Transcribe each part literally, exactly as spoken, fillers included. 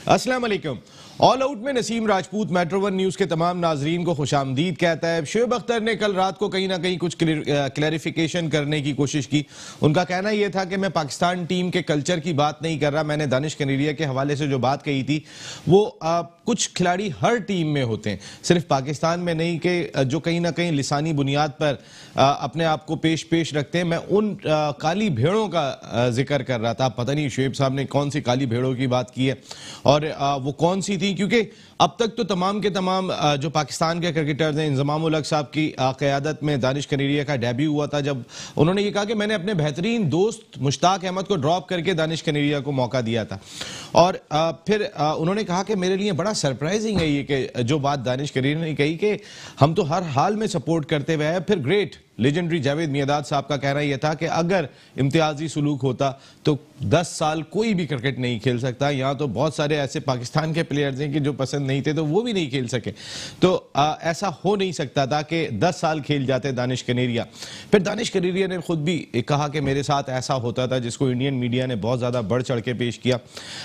अस्सलाम वालेकुम। All out में Naseem Rajput metro one news के तमाम नाजरीन को खुशामदीद कहता है। शोएब अख्तर ने कल रात को कहीं ना कहीं कुछ क्लैरिफिकेशन करने की कोशिश की। उनका कहना यह था कि मैं पाकिस्तान टीम के कल्चर की बात नहीं कर रहा, मैंने दानिश कनेरिया के हवाले से जो बात कही थी वो आ, कुछ खिलाड़ी हर टीम में होते हैं, सिर्फ पाकिस्तान में नहीं, कि जो कहीं ना कहीं लिसानी बुनियाद पर आ, अपने आप को पेश पेश रखते हैं। मैं उन आ, काली भेड़ों का आ, जिक्र कर रहा था। पता नहीं शोएब साहब ने कौन सी काली भेड़ों की बात की है और आ, वो कौन सी थी, क्योंकि अब तक तो तमाम के तमाम जो पाकिस्तान के क्रिकेटर्स हैं, इंजमाम उल हक साहब की क़यादत में दानिश कनेरिया का डेब्यू हुआ था, जब उन्होंने ये कहा कि मैंने अपने बेहतरीन दोस्त मुश्ताक अहमद को ड्रॉप करके दानिश कनेरिया को मौका दिया था। और फिर उन्होंने कहा कि मेरे लिए बड़ा सरप्राइजिंग है ये कि जो बात दानिश कनेरिया ने कही कि हम तो हर हाल में सपोर्ट करते हुए हैं। फिर ग्रेट लेजेंडरी जावेद मियादाद साहब का कहना यह था कि अगर इम्तियाजी सुलूक होता तो दस साल कोई भी क्रिकेट नहीं खेल सकता। यहाँ तो बहुत सारे ऐसे पाकिस्तान के प्लेयर्स हैं कि जो पसंद नहीं थे तो वो भी नहीं खेल सके। तो आ, ऐसा हो नहीं सकता था कि दस साल खेल जाते दानिश कनेरिया। फिर दानिश कनेरिया ने खुद भी कहा कि मेरे साथ ऐसा होता था, जिसको इंडियन मीडिया ने बहुत ज़्यादा बढ़ चढ़ के पेश किया।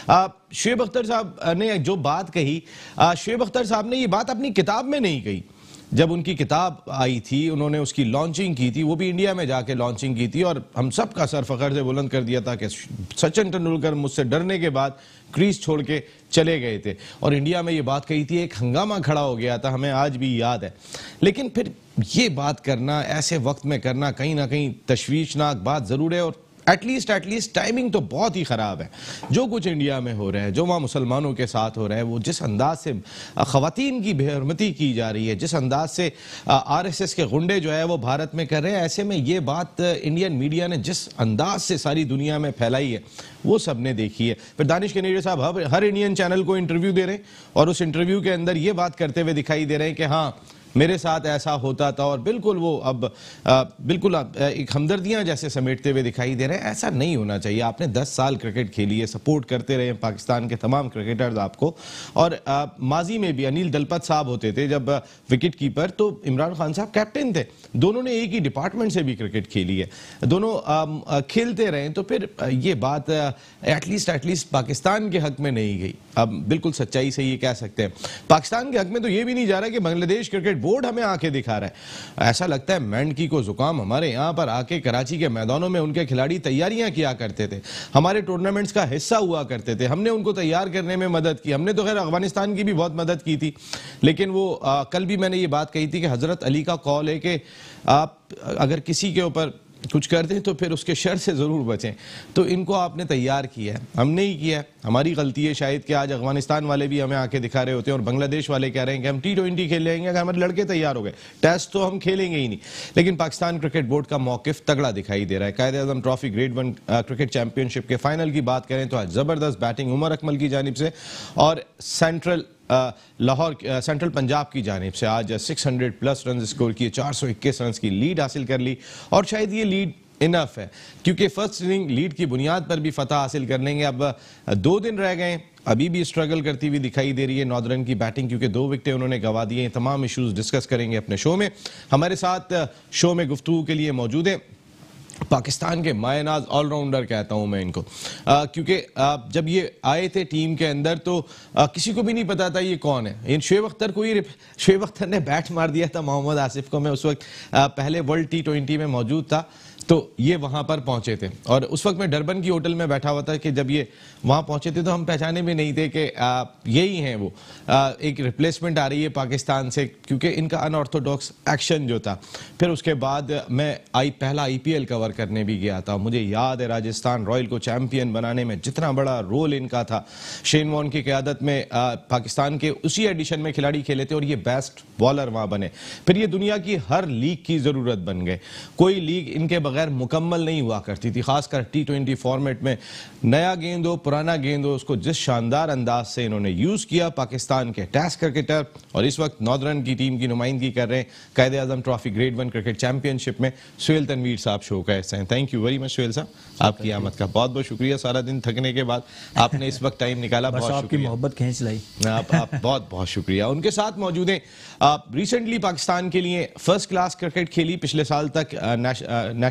शोएब अख्तर साहब ने जो बात कही, शोएब अख्तर साहब ने ये बात अपनी किताब में नहीं कही। जब उनकी किताब आई थी, उन्होंने उसकी लॉन्चिंग की थी, वो भी इंडिया में जाके लॉन्चिंग की थी, और हम सब का सर फखर से बुलंद कर दिया था कि सचिन तेंदुलकर मुझसे डरने के बाद क्रीज छोड़ के चले गए थे। और इंडिया में ये बात कही थी, एक हंगामा खड़ा हो गया था, हमें आज भी याद है। लेकिन फिर ये बात करना, ऐसे वक्त में करना, कहीं ना कहीं तशवीशनाक बात ज़रूर है। और एटलीस्ट एटलीस्ट टाइमिंग तो बहुत ही ख़राब है। जो कुछ इंडिया में हो रहा है, जो वहाँ मुसलमानों के साथ हो रहा है, वो जिस अंदाज से ख़वातीन की बेहरमती की जा रही है, जिस अंदाज से आर एस एस के गुंडे जो है वो भारत में कर रहे हैं, ऐसे में ये बात इंडियन मीडिया ने जिस अंदाज से सारी दुनिया में फैलाई है वो सब ने देखी है। फिर दानिश कनेरिया साहब हर, हर इंडियन चैनल को इंटरव्यू दे रहे हैं और उस इंटरव्यू के अंदर ये बात करते हुए दिखाई दे रहे हैं कि हाँ मेरे साथ ऐसा होता था, और बिल्कुल वो अब आ, बिल्कुल आ, एक हमदर्दियां जैसे समेटते हुए दिखाई दे रहे हैं। ऐसा नहीं होना चाहिए। आपने दस साल क्रिकेट खेली है, सपोर्ट करते रहे पाकिस्तान के तमाम क्रिकेटर्स आपको। और आ, माजी में भी अनिल दलपत साहब होते थे जब विकेट कीपर, तो इमरान खान साहब कैप्टन थे। दोनों ने एक ही डिपार्टमेंट से भी क्रिकेट खेली है, दोनों आ, खेलते रहे। तो फिर ये बात एटलीस्ट एटलीस्ट पाकिस्तान के हक में नहीं गई। अब बिल्कुल सच्चाई से ये कह सकते हैं। पाकिस्तान के हक में तो ये भी नहीं जा रहा कि बांग्लादेश क्रिकेट बोर्ड हमें आंखें दिखा रहा है। ऐसा लगता है मेंढकी को जुकाम। हमारे यहाँ पर आके कराची के मैदानों में उनके खिलाड़ी तैयारियां किया करते थे, हमारे टूर्नामेंट्स का हिस्सा हुआ करते थे, हमने उनको तैयार करने में मदद की। हमने तो खैर अफगानिस्तान की भी बहुत मदद की थी, लेकिन वो आ, कल भी मैंने ये बात कही थी कि हजरत अली का कौल है कि आप अगर किसी के ऊपर कुछ कर दें तो फिर उसके शर से ज़रूर बचें। तो इनको आपने तैयार किया है, हमने ही किया है। हमारी गलती है शायद कि आज अफगानिस्तान वाले भी हमें आके दिखा रहे होते हैं और बांग्लादेश वाले कह रहे हैं कि हम टी ट्वेंटी खेल लेंगे अगर हमारे लड़के तैयार हो गए, टेस्ट तो हम खेलेंगे ही नहीं। लेकिन पाकिस्तान क्रिकेट बोर्ड का मौकिफ तगड़ा दिखाई दे रहा है। Quaid-e Azam trophy grade one cricket championship के फाइनल की बात करें तो आज ज़बरदस्त बैटिंग उमर अकमल की जानिब से, और सेंट्रल लाहौर सेंट्रल पंजाब की जानिब से आज छह सौ प्लस रन स्कोर किए, चार सौ इक्कीस रन की लीड हासिल कर ली। और शायद ये लीड इनफ है, क्योंकि फर्स्ट इनिंग लीड की बुनियाद पर भी फतह हासिल कर लेंगे। अब दो दिन रह गए, अभी भी स्ट्रगल करती हुई दिखाई दे रही है नॉर्दर्न की बैटिंग, क्योंकि दो विकेटें उन्होंने गंवा दी हैं। तमाम इश्यूज डिस्कस करेंगे अपने शो में। हमारे साथ शो में गुफ्तगू के लिए मौजूद हैं पाकिस्तान के मायनाज ऑलराउंडर कहता हूं मैं इनको, क्योंकि जब ये आए थे टीम के अंदर तो आ, किसी को भी नहीं पता था ये कौन है। इन शोएब अख्तर को ही शोएब अख्तर ने बैट मार दिया था मोहम्मद आसिफ को। मैं उस वक्त आ, पहले वर्ल्ड टी ट्वेंटी में मौजूद था, तो ये वहां पर पहुंचे थे और उस वक्त मैं डरबन की होटल में बैठा हुआ था कि जब ये वहां पहुंचे थे तो हम पहचाने भी नहीं थे कि आ, यही हैं वो। आ, एक रिप्लेसमेंट आ रही है पाकिस्तान से, क्योंकि इनका अनऑर्थोडॉक्स एक्शन जो था। फिर उसके बाद मैं आई पहला आईपीएल कवर करने भी गया था। मुझे याद है राजस्थान रॉयल को चैंपियन बनाने में जितना बड़ा रोल इनका था। शेन वॉर्न की क़यादत में आ, पाकिस्तान के उसी एडिशन में खिलाड़ी खेले थे और ये बेस्ट बॉलर वहां बने। फिर ये दुनिया की हर लीग की जरूरत बन गए। कोई लीग इनके बगैर मुकम्मल नहीं हुआ करती थी, खासकर टी ट्वेंटी फॉर्मेट में। नया गेंद हो पुराना गेंद हो, उसको जिस शानदार अंदाज से इन्होंने यूज किया पाकिस्तान के टेस्ट क्रिकेटर, और इस वक्त नॉर्दर्न की टीम की नुमाइंदगी कर रहे हैं Quaid-e Azam trophy grade one cricket championship में। सुहेल तनवीर साहब शो का हिस्सा हैं। Thank you very much Suhail साहब, आपकी आमद का बहुत बहुत शुक्रिया। सारा दिन थकने के बाद आपने इस वक्त टाइम निकाला, बहुत आपकी मोहब्बत खींच लाई आप, आप बहुत बहुत शुक्रिया। उनके साथ मौजूद हैं, रिसेंटली पाकिस्तान के लिए फर्स्ट क्लास क्रिकेट खेली, पिछले साल तक नेशनल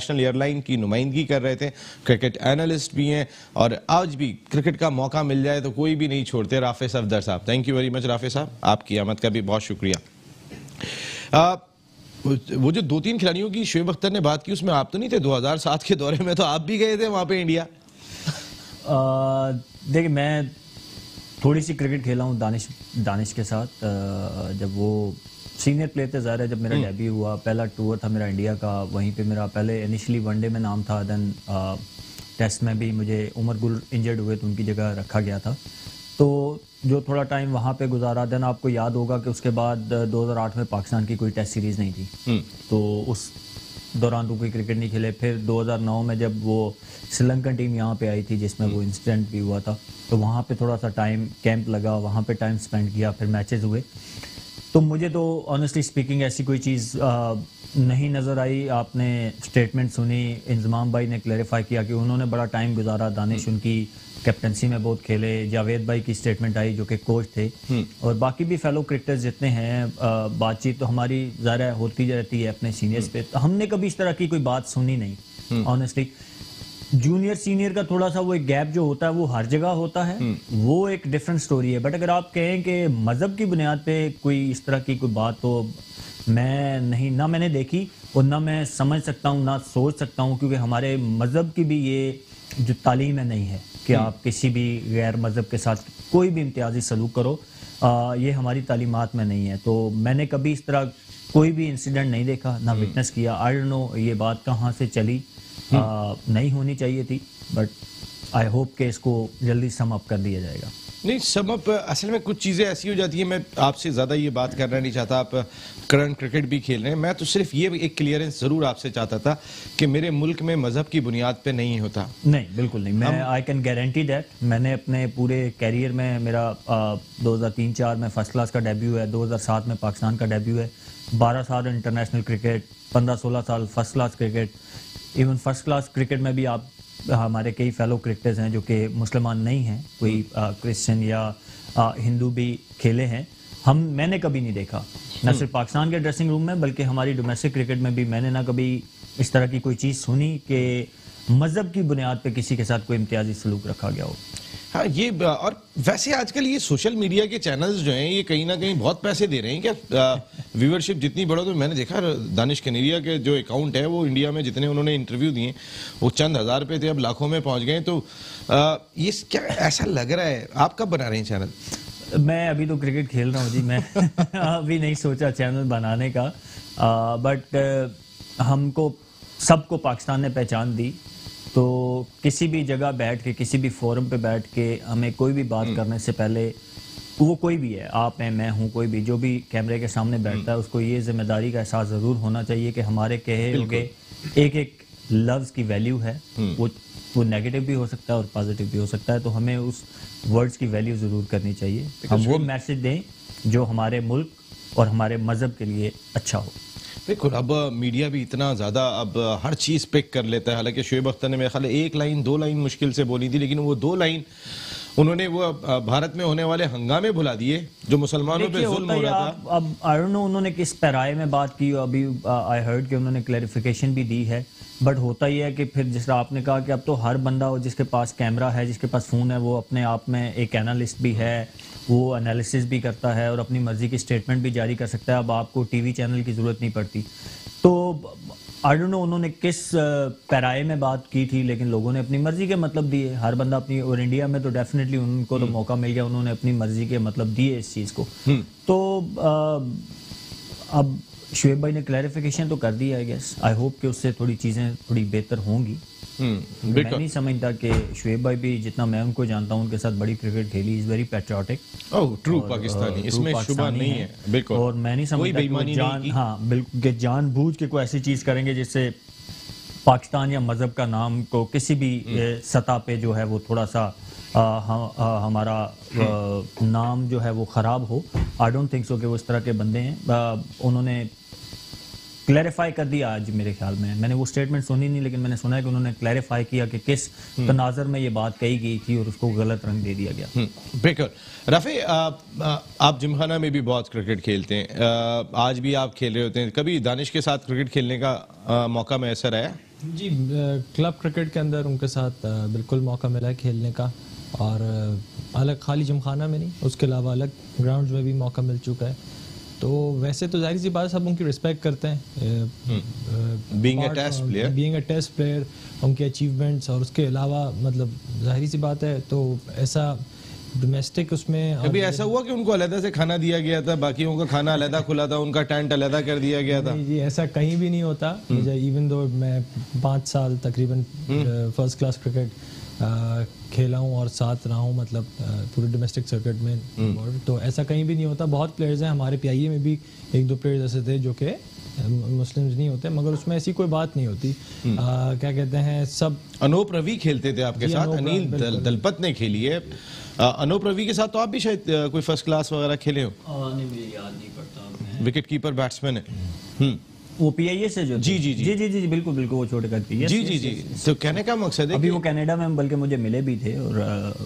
इंटरनेशनल एयरलाइन की नुमाइंदगी कर रहे थे, क्रिकेट एनालिस्ट भी हैं और आज भी क्रिकेट का मौका मिल जाए तो कोई भी नहीं छोड़ते। राफे सफदर साहब, thank you very much Rafay साहब, आपकी आमद का भी बहुत शुक्रिया। आ, वो जो दो तीन खिलाड़ियों की शोएब अख्तर ने बात की उसमें आप तो नहीं थे? दो हज़ार सात के दौरे में तो आप भी गए थे वहां पे इंडिया। देखिए, मैं थोड़ी सी क्रिकेट खेला हूँ दानिश दानिश के साथ। आ, जब वो सीनियर प्लेयर थे, ज़ाहिर है जब मेरा डेब्यू हुआ, पहला टूर था मेरा इंडिया का, वहीं पे मेरा पहले इनिशियली वनडे में नाम था, देन टेस्ट में भी मुझे उमर गुल इंजर्ड हुए तो उनकी जगह रखा गया था। तो जो थोड़ा टाइम वहाँ पे गुजारा, देन आपको याद होगा कि उसके बाद दो हज़ार आठ में पाकिस्तान की कोई टेस्ट सीरीज़ नहीं थी, तो उस दौरान तो कोई क्रिकेट नहीं खेले। फिर दो हज़ार नौ में जब वो श्रीलंकन टीम यहाँ पे आई थी जिसमें वो इंसिडेंट भी हुआ था, तो वहाँ पे थोड़ा सा टाइम कैंप लगा, वहाँ पे टाइम स्पेंड किया, फिर मैचेस हुए। तो मुझे तो ऑनेस्टली स्पीकिंग ऐसी कोई चीज़ नहीं नज़र आई। आपने स्टेटमेंट सुनी, इंजमाम भाई ने क्लैरिफाई किया कि उन्होंने बड़ा टाइम गुजारा, दानिश उनकी कैप्टनसी में बहुत खेले, जावेद भाई की स्टेटमेंट आई जो कि कोच थे, और बाकी भी फेलो क्रिकेटर्स जितने हैं, बातचीत तो हमारी ज़ाहिर होती रहती है अपने सीनियर्स पे। तो हमने कभी इस तरह की कोई बात सुनी नहीं ऑनेस्टली। जूनियर सीनियर का थोड़ा सा वो एक गैप जो होता है वो हर जगह होता है, वो एक डिफरेंट स्टोरी है। बट अगर आप कहें कि मज़हब की बुनियाद पे कोई इस तरह की कोई बात, तो मैं नहीं, ना मैंने देखी और ना मैं समझ सकता हूँ, ना सोच सकता हूँ, क्योंकि हमारे मज़हब की भी ये जो तालीम है नहीं है कि आप किसी भी गैर मज़हब के साथ कोई भी इम्तियाजी सलूक करो, आ, ये हमारी तालीमात में नहीं है। तो मैंने कभी इस तरह कोई भी इंसिडेंट नहीं देखा, ना विटनेस किया। आई डोंट नो ये बात कहाँ से चली, आ, नहीं होनी चाहिए थी, बट आई होप कि इसको जल्दी सम अप कर दिया जाएगा। नहीं, सम अप असल में कुछ चीज़ें ऐसी हो जाती हैं, मैं आपसे ज़्यादा ये बात करना नहीं चाहता, आप करंट क्रिकेट भी खेल रहे हैं, मैं तो सिर्फ ये एक क्लियरेंस ज़रूर आपसे चाहता था कि मेरे मुल्क में मज़हब की बुनियाद पे नहीं होता। नहीं, बिल्कुल नहीं। मैं आई कैन गारंटी दैट। मैंने अपने पूरे कैरियर में, मेरा दो हज़ार तीन चार में फर्स्ट क्लास का डेब्यू है, दो हज़ार सात में पाकिस्तान का डेब्यू है, बारह साल इंटरनेशनल क्रिकेट, पंद्रह सोलह साल first class cricket. Even first class cricket में भी आप हमारे कई फेलो क्रिकेटर्स हैं जो कि मुसलमान नहीं हैं, कोई क्रिश्चियन या आ, हिंदू भी खेले हैं। हम मैंने कभी नहीं देखा, न सिर्फ पाकिस्तान के ड्रेसिंग रूम में बल्कि हमारी डोमेस्टिक क्रिकेट में भी मैंने ना कभी इस तरह की कोई चीज़ सुनी कि मज़हब की बुनियाद पे किसी के साथ कोई इम्तियाजी सलूक रखा गया हो। हाँ, ये और वैसे आजकल ये सोशल मीडिया के चैनल्स जो हैं ये कहीं ना कहीं बहुत पैसे दे रहे हैं क्या? व्यूअरशिप जितनी बढ़ो, तो मैंने देखा दानिश कनेरिया के जो अकाउंट है वो इंडिया में जितने उन्होंने इंटरव्यू दिए वो चंद हज़ार पे थे, अब लाखों में पहुंच गए। तो आ, ये क्या ऐसा लग रहा है? आप कब बना रहे हैं चैनल? मैं अभी तो क्रिकेट खेल रहा हूँ जी, मैं अभी नहीं सोचा चैनल बनाने का, बट हमको सबको पाकिस्तान ने पहचान दी, तो किसी भी जगह बैठ के, किसी भी फोरम पे बैठ के हमें कोई भी बात करने से पहले, वो कोई भी है, आप हैं, मैं हूँ, कोई भी जो भी कैमरे के सामने बैठता है, उसको ये जिम्मेदारी का एहसास ज़रूर होना चाहिए कि हमारे कहे हुए एक एक लफ्ज़ की वैल्यू है। वो वो नेगेटिव भी हो सकता है और पॉजिटिव भी हो सकता है, तो हमें उस वर्ड्स की वैल्यू ज़रूर करनी चाहिए। हम वो मैसेज दें जो हमारे मुल्क और हमारे मज़हब के लिए अच्छा हो। बिल्कुल, अब मीडिया भी इतना ज़्यादा अब हर चीज़ पिक कर लेता है। हालांकि शोएब अख्तर ने मेरे ख्याल एक लाइन दो लाइन मुश्किल से बोली थी, लेकिन वो दो लाइन उन्होंने वो भारत में होने वाले हंगामे भुला दिए जो मुसलमानों पे जुल्म हो रहा था। अब आई डोंट नो उन्होंने किस पैराए में बात की, अभी आई हर्ड कि उन्होंने क्लैरिफिकेशन भी दी है, बट होता ही है कि फिर जिस तरह आपने कहा कि अब तो हर बंदा हो जिसके पास कैमरा है, जिसके पास फ़ोन है, वो अपने आप में एक एनालिस्ट भी है, वो एनालिसिस भी करता है और अपनी मर्जी की स्टेटमेंट भी जारी कर सकता है। अब आपको टीवी चैनल की ज़रूरत नहीं पड़ती। तो आई डोंट नो उन्होंने किस पैराए में बात की थी, लेकिन लोगों ने अपनी मर्जी के मतलब दिए, हर बंदा अपनी, और इंडिया में तो डेफिनेटली उनको तो मौका मिल गया, उन्होंने अपनी मर्जी के मतलब दिए इस चीज़ को। तो आ, अब शोएब भाई ने क्लैरिफिकेशन तो कर दी है, आई गेस, आई होप कि उससे थोड़ी चीज़ें थोड़ी बेहतर होंगी। मैं नहीं समझता कि शोएब भाई भी, जितना मैं उनको जानता हूँ, उनके साथ बड़ी क्रिकेट खेली, is very patriotic. Oh, true Pakistani, इसमें शुबा नहीं है, बिल्कुल। और मैं नहीं समझता कि वो जान हाँ बिल्कुल कि जानबूझ के कोई ऐसी चीज़ करेंगे जिससे पाकिस्तान या मज़हब का नाम को किसी भी सतह पे जो है वो थोड़ा सा आ, आ, हमारा आ, नाम जो है वो ख़राब हो। आई डोंट थिंक सो कि वो इस तरह के बंदे हैं। उन्होंने क्लैरिफाई कर दिया आज मेरे ख्याल में, मैंने वो स्टेटमेंट सुनी नहीं, लेकिन मैंने सुना है कि उन्होंने क्लैरिफाई किया कि किस तनाज़र में ये बात कही गई थी और उसको गलत रंग दे दिया गया। बिल्कुल। रफ़ी, आप जिमखाना में भी बहुत क्रिकेट खेलते हैं, आज भी आप खेल रहे होते हैं, कभी दानिश के साथ क्रिकेट खेलने का मौका मैसर आया? जी, क्लब क्रिकेट के अंदर उनके साथ अ, बिल्कुल मौका मिला है खेलने का, और अ, अलग खाली जिमखाना में नहीं, उसके अलावा अलग ग्राउंड्स में भी मौका मिल चुका है। तो वैसे तो जाहिर सी बात है, सब उनकी रिस्पेक्ट करते हैं being a test player being a test player, उनके अचीवमेंट्स, और उसके अलावा मतलब जाहिर सी बात है तो ऐसा डोमेस्टिक उसमें और कभी ऐसा हुआ कि उनको अलग से खाना दिया गया था, बाकियों का खाना अलग खुला था, उनका टेंट अलग कर दिया गया था? नहीं जी, ऐसा कहीं भी नहीं होता। मुझे इवन दो मैं पाँच साल तकरीबन फर्स्ट क्लास क्रिकेट खेला हूँ और साथ रहा हूँ, मतलब अ, पूरे डोमेस्टिक सर्किट में, तो ऐसा कहीं भी नहीं होता। बहुत प्लेयर्स हैं हमारे पीआईए में भी, एक दो प्लेयर्स ऐसे थे जो कि मुस्लिम्स नहीं होते, मगर उसमें ऐसी कोई बात नहीं होती। आ, क्या कहते हैं, सब अनूप रवि खेलते थे आपके जी, साथ, अनूप रवि, अनिल दल, बिल्कुल। दलपत ने खेली है। अ, अनूप रवि के साथ तो आप भी शायद अ, कोई फर्स्ट क्लास वगैरह खेले हो? नहीं, मुझे याद नहीं पड़ता। विकेट कीपर बैट्समैन है। हम्म वो पीआईए से जो जी, जी, जी। जी जी जी जी बिल्कुल बिल्कुल, वो छोटे कर पीआईए। जी जी जी तो कहने का मकसद है अभी कि वो कनाडा में बल्कि मुझे मिले भी थे, और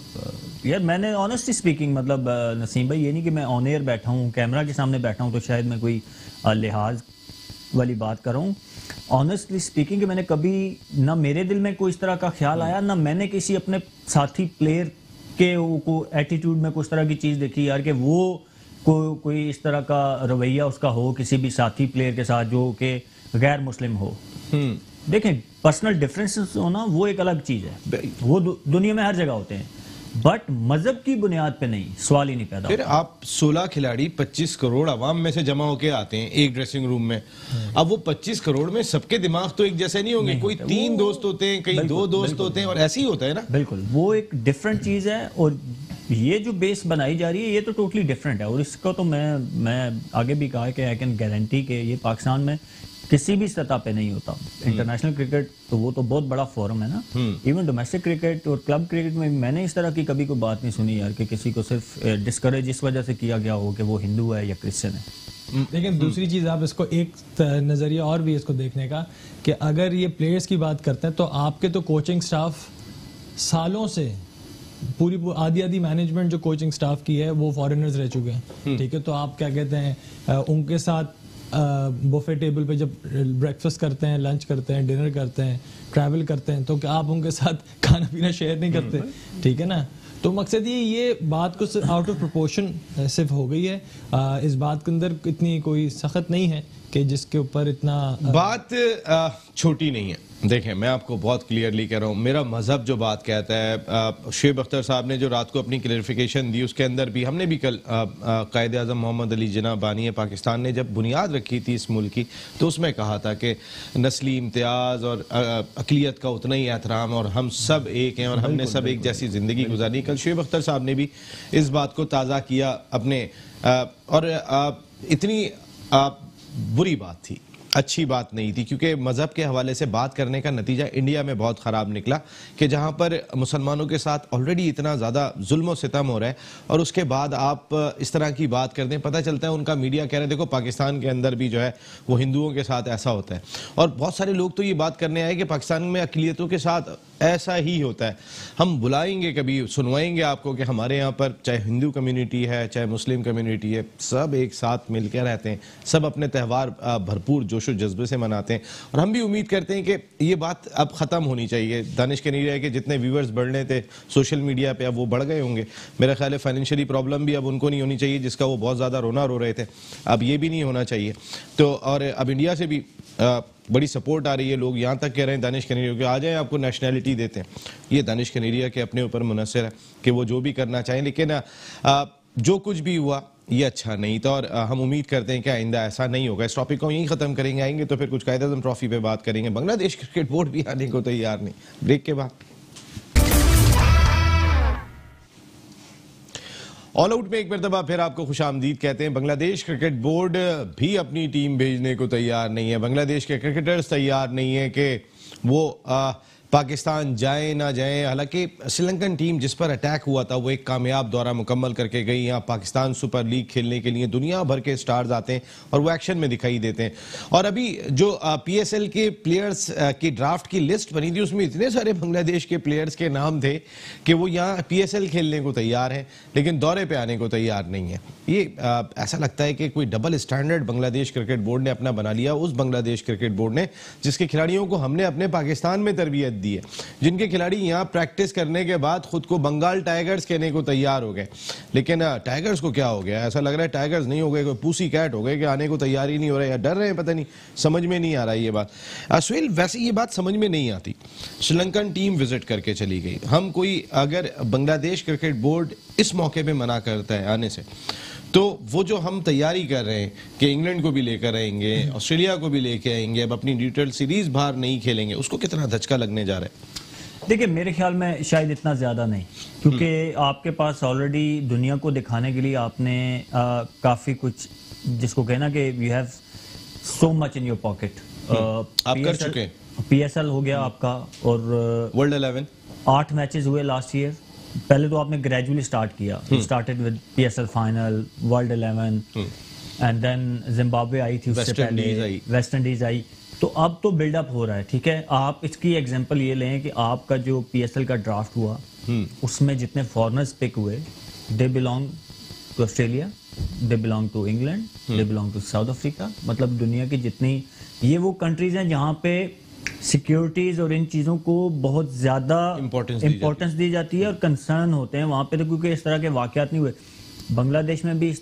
अ, यार मैंने ऑनेस्टली स्पीकिंग, मतलब अ, नसीम भाई, ये नहीं कि मैं ऑन एयर बैठा हूँ, कैमरा के सामने बैठा हूँ तो शायद मैं कोई अ, लिहाज वाली बात कर रहा हूँ। ऑनेस्टली स्पीकिंग कि मैंने कभी ना मेरे दिल में कोई इस तरह का ख्याल आया, ना मैंने किसी अपने साथी प्लेयर के वो को एटीट्यूड में कुछ तरह की चीज़ देखी यार, कि वो को कोई इस तरह का रवैया उसका हो किसी भी साथी प्लेयर के साथ जो कि गैर मुस्लिम हो। हम्म देखें, पर्सनल डिफरेंसेस होना वो एक अलग चीज़ है, वो दु, दुनिया में हर जगह होते हैं, बट मजहब की बुनियाद पे नहीं, सवाल ही नहीं पैदा फिर होता। आप सोलह खिलाड़ी पच्चीस करोड़ आवाम में से जमा होके आते हैं एक ड्रेसिंग रूम में। अब वो पच्चीस करोड़ में सबके दिमाग तो एक जैसे नहीं होंगे, नहीं कोई होते। तीन वो- दोस्त होते हैं, कई दो बिल्कुल, दोस्त बिल्कुल। होते हैं, और ऐसे ही होता है ना। बिल्कुल, वो एक डिफरेंट चीज़ है, और ये जो बेस बनाई जा रही है ये तो टोटली डिफरेंट है, और इसको तो मैं मैं आगे भी कहा कि आई कैन गारंटी कि ये पाकिस्तान में किसी भी सतह पे नहीं होता। इंटरनेशनल क्रिकेट तो वो तो बहुत बड़ा फोरम है ना, इवन डोमेस्टिक क्रिकेट और क्लब क्रिकेट में मैंने इस तरह की कभी कोई बात नहीं सुनी यार, कि किसी को सिर्फ डिस्करेज इस वजह से किया गया हो कि वो हिंदू है या क्रिश्चियन है। लेकिन दूसरी चीज़ आप इसको एक त- नज़रिया और भी इसको देखने का, कि अगर ये प्लेयर्स की बात करते हैं तो आपके तो कोचिंग स्टाफ सालों से पूरी पू- आधी आधी मैनेजमेंट जो कोचिंग स्टाफ की है वो फॉरेनर्स रह चुके हैं, ठीक है। तो आप क्या कहते हैं, अ, उनके साथ बुफे टेबल पे जब ब्रेकफास्ट करते हैं, लंच करते हैं, डिनर करते हैं, ट्रैवल करते हैं, तो क्या आप उनके साथ खाना पीना शेयर नहीं करते, ठीक है ना। तो मकसद ये ये बात को आउट ऑफ प्रोपोर्शन सिर्फ हो गई है। आ, इस बात के अंदर इतनी कोई सख्त नहीं है कि जिसके ऊपर इतना आ, बात अ, छोटी नहीं है। देखें, मैं आपको बहुत क्लियरली कह रहा हूँ, मेरा मजहब जो बात कहता है, अ, शुएब अख्तर साहब ने जो रात को अपनी क्लैरिफिकेशन दी, उसके अंदर भी हमने भी कल कायद आज़म मोहम्मद अली जिन्ना बानी पाकिस्तान ने जब बुनियाद रखी थी इस मुल्क की, तो उसमें कहा था कि नस्ली इम्तियाज़ और अकलियत का उतना ही एहतराम, और हम सब एक हैं और हमने सब एक जैसी ज़िंदगी गुजारनी। कल शुएब अख्तर साहब ने भी इस बात को ताज़ा किया अपने, अ, और अ, इतनी अ, बुरी बात थी, अच्छी बात नहीं थी, क्योंकि मज़हब के हवाले से बात करने का नतीजा इंडिया में बहुत ख़राब निकला, कि जहाँ पर मुसलमानों के साथ ऑलरेडी इतना ज़्यादा जुल्म और सितम हो रहा है, और उसके बाद आप इस तरह की बात करते हैं। पता चलता है उनका मीडिया कह रहे हैं देखो पाकिस्तान के अंदर भी जो है वो हिंदुओं के साथ ऐसा होता है, और बहुत सारे लोग तो ये बात करने आए कि पाकिस्तान में अक़लियतों के साथ ऐसा ही होता है। हम बुलाएंगे, कभी सुनवाएंगे आपको कि हमारे यहाँ पर चाहे हिंदू कम्युनिटी है, चाहे मुस्लिम कम्युनिटी है, सब एक साथ मिलकर रहते हैं, सब अपने त्यौहार भरपूर जोश और जज्बे से मनाते हैं, और हम भी उम्मीद करते हैं कि ये बात अब ख़त्म होनी चाहिए। दानिश कनेरिया के जितने व्यूअर्स बढ़ने थे सोशल मीडिया पे, अब वो बढ़ गए होंगे। मेरा ख्याल है फाइनेंशियली प्रॉब्लम भी अब उनको नहीं होनी चाहिए, जिसका वो बहुत ज़्यादा रोना रो रहे थे, अब ये भी नहीं होना चाहिए। तो और अब इंडिया से भी आ, बड़ी सपोर्ट आ रही है, लोग यहाँ तक कह रहे हैं दानिश कनेरिया के आ जाएं, आपको नेशनैलिटी देते हैं। ये दानिश कनेरिया के अपने ऊपर मुनसर है कि वो जो भी करना चाहें, लेकिन आ, जो कुछ भी हुआ ये अच्छा नहीं था, और हम उम्मीद करते हैं कि आइंदा ऐसा नहीं होगा। इस टॉपिक को यहीं ख़त्म करेंगे, आएंगे तो फिर कुछ कायद आज़म ट्रॉफी पे बात करेंगे। बांग्लादेश क्रिकेट बोर्ड भी आने को तैयार नहीं। ब्रेक के बाद ऑल आउट में एक मरतबा फिर आपको खुशामदीद कहते हैं। बांग्लादेश क्रिकेट बोर्ड भी अपनी टीम भेजने को तैयार नहीं है। बांग्लादेश के क्रिकेटर्स तैयार नहीं है कि वो आ, पाकिस्तान जाए ना जाए। हालांकि श्रीलंकन टीम जिस पर अटैक हुआ था वो एक कामयाब दौरा मुकम्मल करके गई। यहाँ पाकिस्तान सुपर लीग खेलने के लिए दुनिया भर के स्टार्स आते हैं और वो एक्शन में दिखाई देते हैं। और अभी जो पीएसएल के प्लेयर्स की ड्राफ्ट की लिस्ट बनी थी उसमें इतने सारे बांग्लादेश के प्लेयर्स के नाम थे कि वो यहाँ पीएसएल खेलने को तैयार हैं लेकिन दौरे पे आने को तैयार नहीं है। ये आ, ऐसा लगता है कि कोई double standard Bangladesh cricket board ने अपना बना लिया, उस बांग्लादेश क्रिकेट बोर्ड ने जिसके खिलाड़ियों को हमने अपने पाकिस्तान में तरबियत दी है, जिनके खिलाड़ी यहाँ प्रैक्टिस करने के बाद खुद को बंगाल टाइगर्स कहने को तैयार हो गए। लेकिन टाइगर्स को क्या हो गया, ऐसा लग रहा है टाइगर्स नहीं हो गए, कोई पूसी कैट हो गए कि आने को तैयार ही नहीं हो रहे या डर रहे हैं, पता नहीं, समझ में नहीं आ रहा ये बात। सुहेल, वैसे ये बात समझ में नहीं आती, श्रीलंकन टीम विजिट करके चली गई, हम कोई अगर बांग्लादेश क्रिकेट बोर्ड इस मौके पे मना करता है आने से, तो वो जो हम तैयारी कर रहे हैं कि इंग्लैंड को भी लेकर आएंगे, ऑस्ट्रेलिया को भी लेके आएंगे, अब अपनी न्यूट्रल सीरीज बाहर नहीं खेलेंगे, उसको कितना धचका लगने जा रहा है? देखिए मेरे ख्याल में शायद इतना ज्यादा नहीं, क्योंकि आपके पास ऑलरेडी दुनिया को दिखाने के लिए आपने आ, काफी कुछ, जिसको कहना कि you have so much in your pocket. आप कर चुके, पीएसएल हो गया आपका, और वर्ल्ड इलेवन आठ मैचेस हुए लास्ट ईयर। पहले तो आपने ग्रेजुअली स्टार्ट किया, started with PSL final, world eleven, and then Zimbabwe आई थी उससे पहले, वेस्ट इंडीज आई, तो अब तो बिल्डअप हो रहा है। ठीक है, आप इसकी एग्जांपल ये लें कि आपका जो पीएसएल का ड्राफ्ट हुआ उसमें जितने फॉरेनर्स पिक हुए, they belong to Australia, they belong to England, they belong to South Africa. मतलब दुनिया की जितनी ये वो कंट्रीज हैं जहाँ पे सिक्योरिटीज और इन चीज़ों को बहुत ज़्यादा इम्पोर्टेंस दी जाती है और कंसर्न होते हैं वहाँ पे, तो क्योंकि इस तरह के वाक़यात नहीं हुए। बांग्लादेश में भी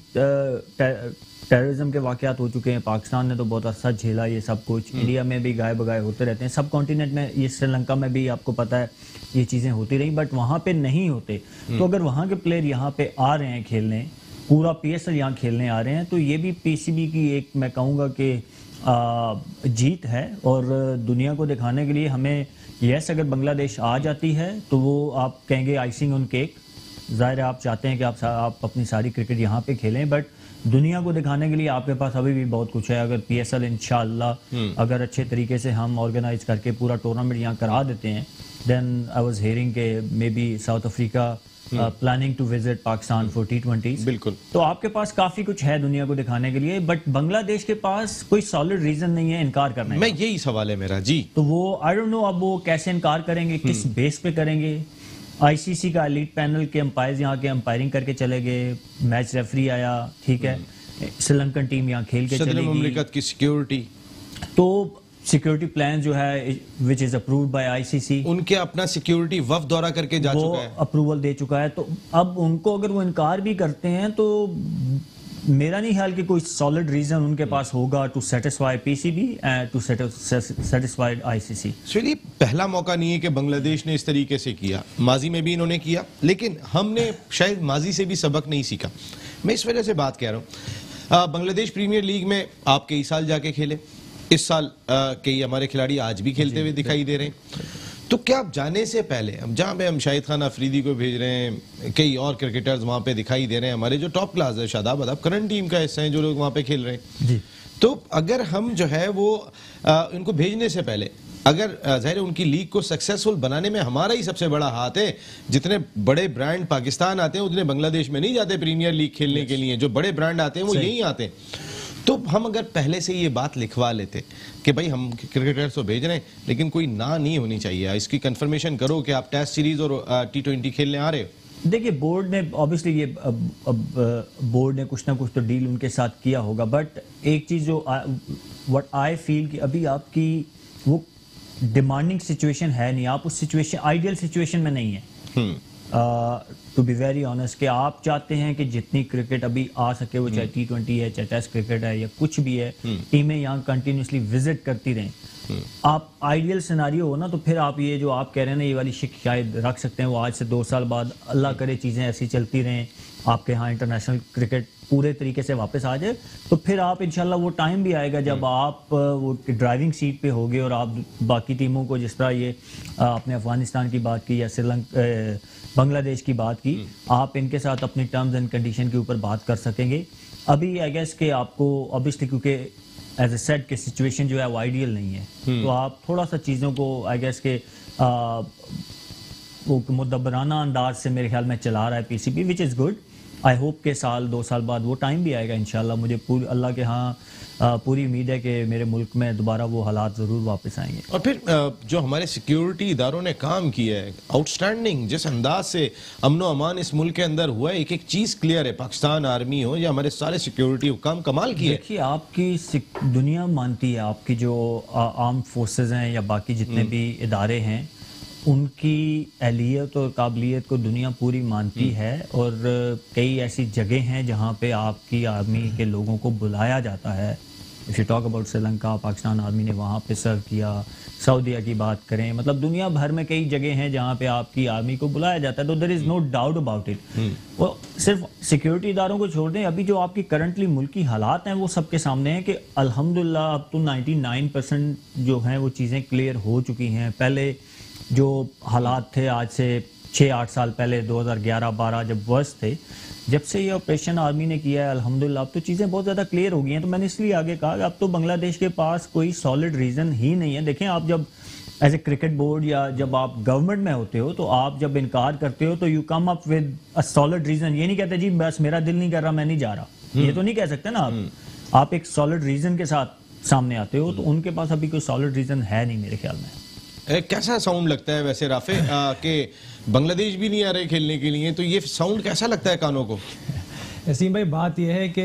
टेररिज्म के वाक़यात हो चुके हैं, पाकिस्तान ने तो बहुत अच्छा झेला ये सब कुछ, इंडिया में भी गाय बगाए होते रहते हैं, सब कॉन्टिनेंट में, ये श्रीलंका में भी आपको पता है ये चीज़ें होती रही, बट वहाँ पे नहीं होते। तो अगर वहाँ के प्लेयर यहाँ पे आ रहे हैं खेलने, पूरा पीएसएल यहाँ खेलने आ रहे हैं, तो ये भी पीसीबी की एक, मैं कहूँगा कि आ, जीत है। और दुनिया को दिखाने के लिए हमें, यस अगर बांग्लादेश आ जाती है तो वो आप कहेंगे आइसिंग ऑन केक, जाहिर है आप चाहते हैं कि आप आप अपनी सारी क्रिकेट यहाँ पे खेलें, बट दुनिया को दिखाने के लिए आपके पास अभी भी बहुत कुछ है। अगर पीएसएल इंशाल्लाह अगर अच्छे तरीके से हम ऑर्गेनाइज करके पूरा टूर्नामेंट यहाँ करा देते हैं, देन आई वाज हियरिंग के may be South Africa planning to visit Pakistan for T twenty. बिल्कुल, तो आपके पास काफी कुछ है दुनिया को दिखाने के लिए, बट बांग्लादेश के पास कोई सॉलिड रीजन नहीं है इनकार करने मैं यही सवाल है मेरा जी। तो वो आई डोंट नो अब वो कैसे इनकार करेंगे, किस बेस पे करेंगे। आईसीसी का एलीट पैनल के अंपायर्स यहाँ के अंपायरिंग करके चले गए, मैच रेफरी आया, ठीक है, श्रीलंकन टीम यहाँ खेल के चलेगी, मुमलिकत की सिक्योरिटी, तो सिक्योरिटी प्लान जो है which is approved by ICC, उनके अपना सिक्योरिटी वफ दौरा करके जा चुका है, अप्रूवल दे चुका है। तो अब उनको अगर वो इनकार भी करते हैं तो मेरा नहीं ख्याल कि कोई सॉलिड रीजन उनके पास होगा to satisfy PCB and to satisfy ICC. चलिए, पहला मौका नहीं है कि बांग्लादेश ने इस तरीके से किया, माजी में भी इन्होंने किया, लेकिन हमने शायद माजी से भी सबक नहीं सीखा। मैं इस वजह से बात कह रहा हूँ, बांग्लादेश प्रीमियर लीग में आप कई साल जाके खेले, इस साल कई हमारे खिलाड़ी आज भी खेलते हुए दिखाई दे रहे हैं, तो क्या आप जाने से पहले, हम जहाँ पे हम शाहिद खान अफरीदी को भेज रहे हैं, कई और क्रिकेटर्स वहाँ पे दिखाई दे रहे हैं, हमारे जो टॉप क्लास है, शादाब अदाब करंट टीम का हिस्सा है जो लोग वहाँ पे खेल रहे हैं जी, तो अगर हम जो है वो आ, उनको भेजने से पहले अगर जाहिर है उनकी लीग को सक्सेसफुल बनाने में हमारा ही सबसे बड़ा हाथ है। जितने बड़े ब्रांड पाकिस्तान आते हैं उतने बांग्लादेश में नहीं जाते प्रीमियर लीग खेलने के लिए, जो बड़े ब्रांड आते हैं वो यही आते हैं। तो हम अगर पहले से ये बात लिखवा लेते कि भाई हम क्रिकेटर्स को भेज रहे हैं, लेकिन कोई ना नहीं होनी चाहिए, इसकी कंफर्मेशन करो कि आप टेस्ट सीरीज और टी ट्वेंटी खेलने आ रहे हो। देखिए बोर्ड ने ऑब्वियसली ये अब, अब बोर्ड ने कुछ ना कुछ तो डील उनके साथ किया होगा, बट एक चीज जो व्हाट आई फील कि अभी आपकी वो डिमांडिंग सिचुएशन है नहीं, आप उस सिचुएशन आइडियल सिचुएशन में नहीं है। टू बी वेरी ऑनेस्ट कि आप चाहते हैं कि जितनी क्रिकेट अभी आ सके, वो चाहे टी ट्वेंटी है, चाहे टेस्ट क्रिकेट है या कुछ भी है, टीमें यहाँ कंटिन्यूसली विजिट करती रहें। आप आइडियल सिनारियो हो ना, तो फिर आप ये जो आप कह रहे हैं ना, ये वाली शिक शायद रख सकते हैं, वो आज से दो साल बाद अल्लाह करे चीज़ें ऐसी चलती रहें, आपके यहाँ इंटरनेशनल क्रिकेट पूरे तरीके से वापस आ जाए, तो फिर आप इंशाल्लाह वो टाइम भी आएगा जब आप वो ड्राइविंग सीट पे होगे और आप बाकी टीमों को, जिस तरह ये आपने अफगानिस्तान की बात की या श्रीलंका बांग्लादेश की बात की, आप इनके साथ अपनी टर्म्स एंड कंडीशन के ऊपर बात कर सकेंगे। अभी आई गेस कि आपको ऑब्वियसली क्योंकि एज ए सेट के सिचुएशन जो है वो आइडियल नहीं है, तो आप थोड़ा सा चीज़ों को आई गेस के वो मुदब्बराना अंदाज से मेरे ख्याल में चला रहा है PCB, which is good. I hope के साल दो साल बाद वो टाइम भी आएगा इंशाल्लाह। मुझे पूरी अल्लाह के यहाँ पूरी उम्मीद है कि मेरे मुल्क में दोबारा वो हालात ज़रूर वापस आएंगे। और फिर जो हमारे सिक्योरिटी इदारों ने काम किया है आउटस्टैंडिंग, जिस अंदाज से अमनो अमान इस मुल्क के अंदर हुआ है, एक एक चीज़ क्लियर है, पाकिस्तान आर्मी हो या हमारे सारे सिक्योरिटी हुकाम कमाल किए। देखिए आपकी दुनिया मानती है, आपकी जो आर्म फोर्सेज हैं या बाकी जितने भी इदारे हैं उनकी अहलियत और काबिलियत को दुनिया पूरी मानती है। और कई ऐसी जगह हैं जहाँ पे आपकी आर्मी के लोगों को बुलाया जाता है। If you talk about Sri Lanka, Pakistan army ने वहाँ पे सर्व किया। सऊदीया की बात करें, मतलब दुनिया भर में कई जगह हैं जहाँ पे आपकी आर्मी को बुलाया जाता है। तो there is no doubt about it. वो सिर्फ सिक्योरिटी इदारों को छोड़ दें, अभी जो आपकी करंटली मुल्की हालात हैं वो सबके सामने हैं कि अल्हम्दुलिल्लाह अब तो निन्यानवे परसेंट जो हैं वो चीज़ें क्लियर हो चुकी हैं। पहले जो हालात थे आज से छः आठ साल पहले दो हज़ार ग्यारह बारह जब वर्ष थे, जब से ये ऑपरेशन आर्मी ने किया है अल्हम्दुलिल्लाह अब तो चीज़ें बहुत ज़्यादा क्लियर हो गई हैं। तो मैंने इसलिए आगे कहा कि अब तो बांग्लादेश के पास कोई सॉलिड रीज़न ही नहीं है। देखें आप जब एज ए क्रिकेट बोर्ड या जब आप गवर्नमेंट में होते हो तो आप जब इनकार करते हो तो you come up with a solid reason. ये नहीं कहते जी बस मेरा दिल नहीं कर रहा मैं नहीं जा रहा, ये तो नहीं कह सकते ना आप। आप एक सॉलिड रीज़न के साथ सामने आते हो, तो उनके पास अभी कोई सॉलिड रीज़न है नहीं मेरे ख्याल में। कैसा साउंड लगता है वैसे राफे कि बांग्लादेश भी नहीं आ रहे खेलने के लिए, तो ये साउंड कैसा लगता है कानों को? नसीम भाई बात यह है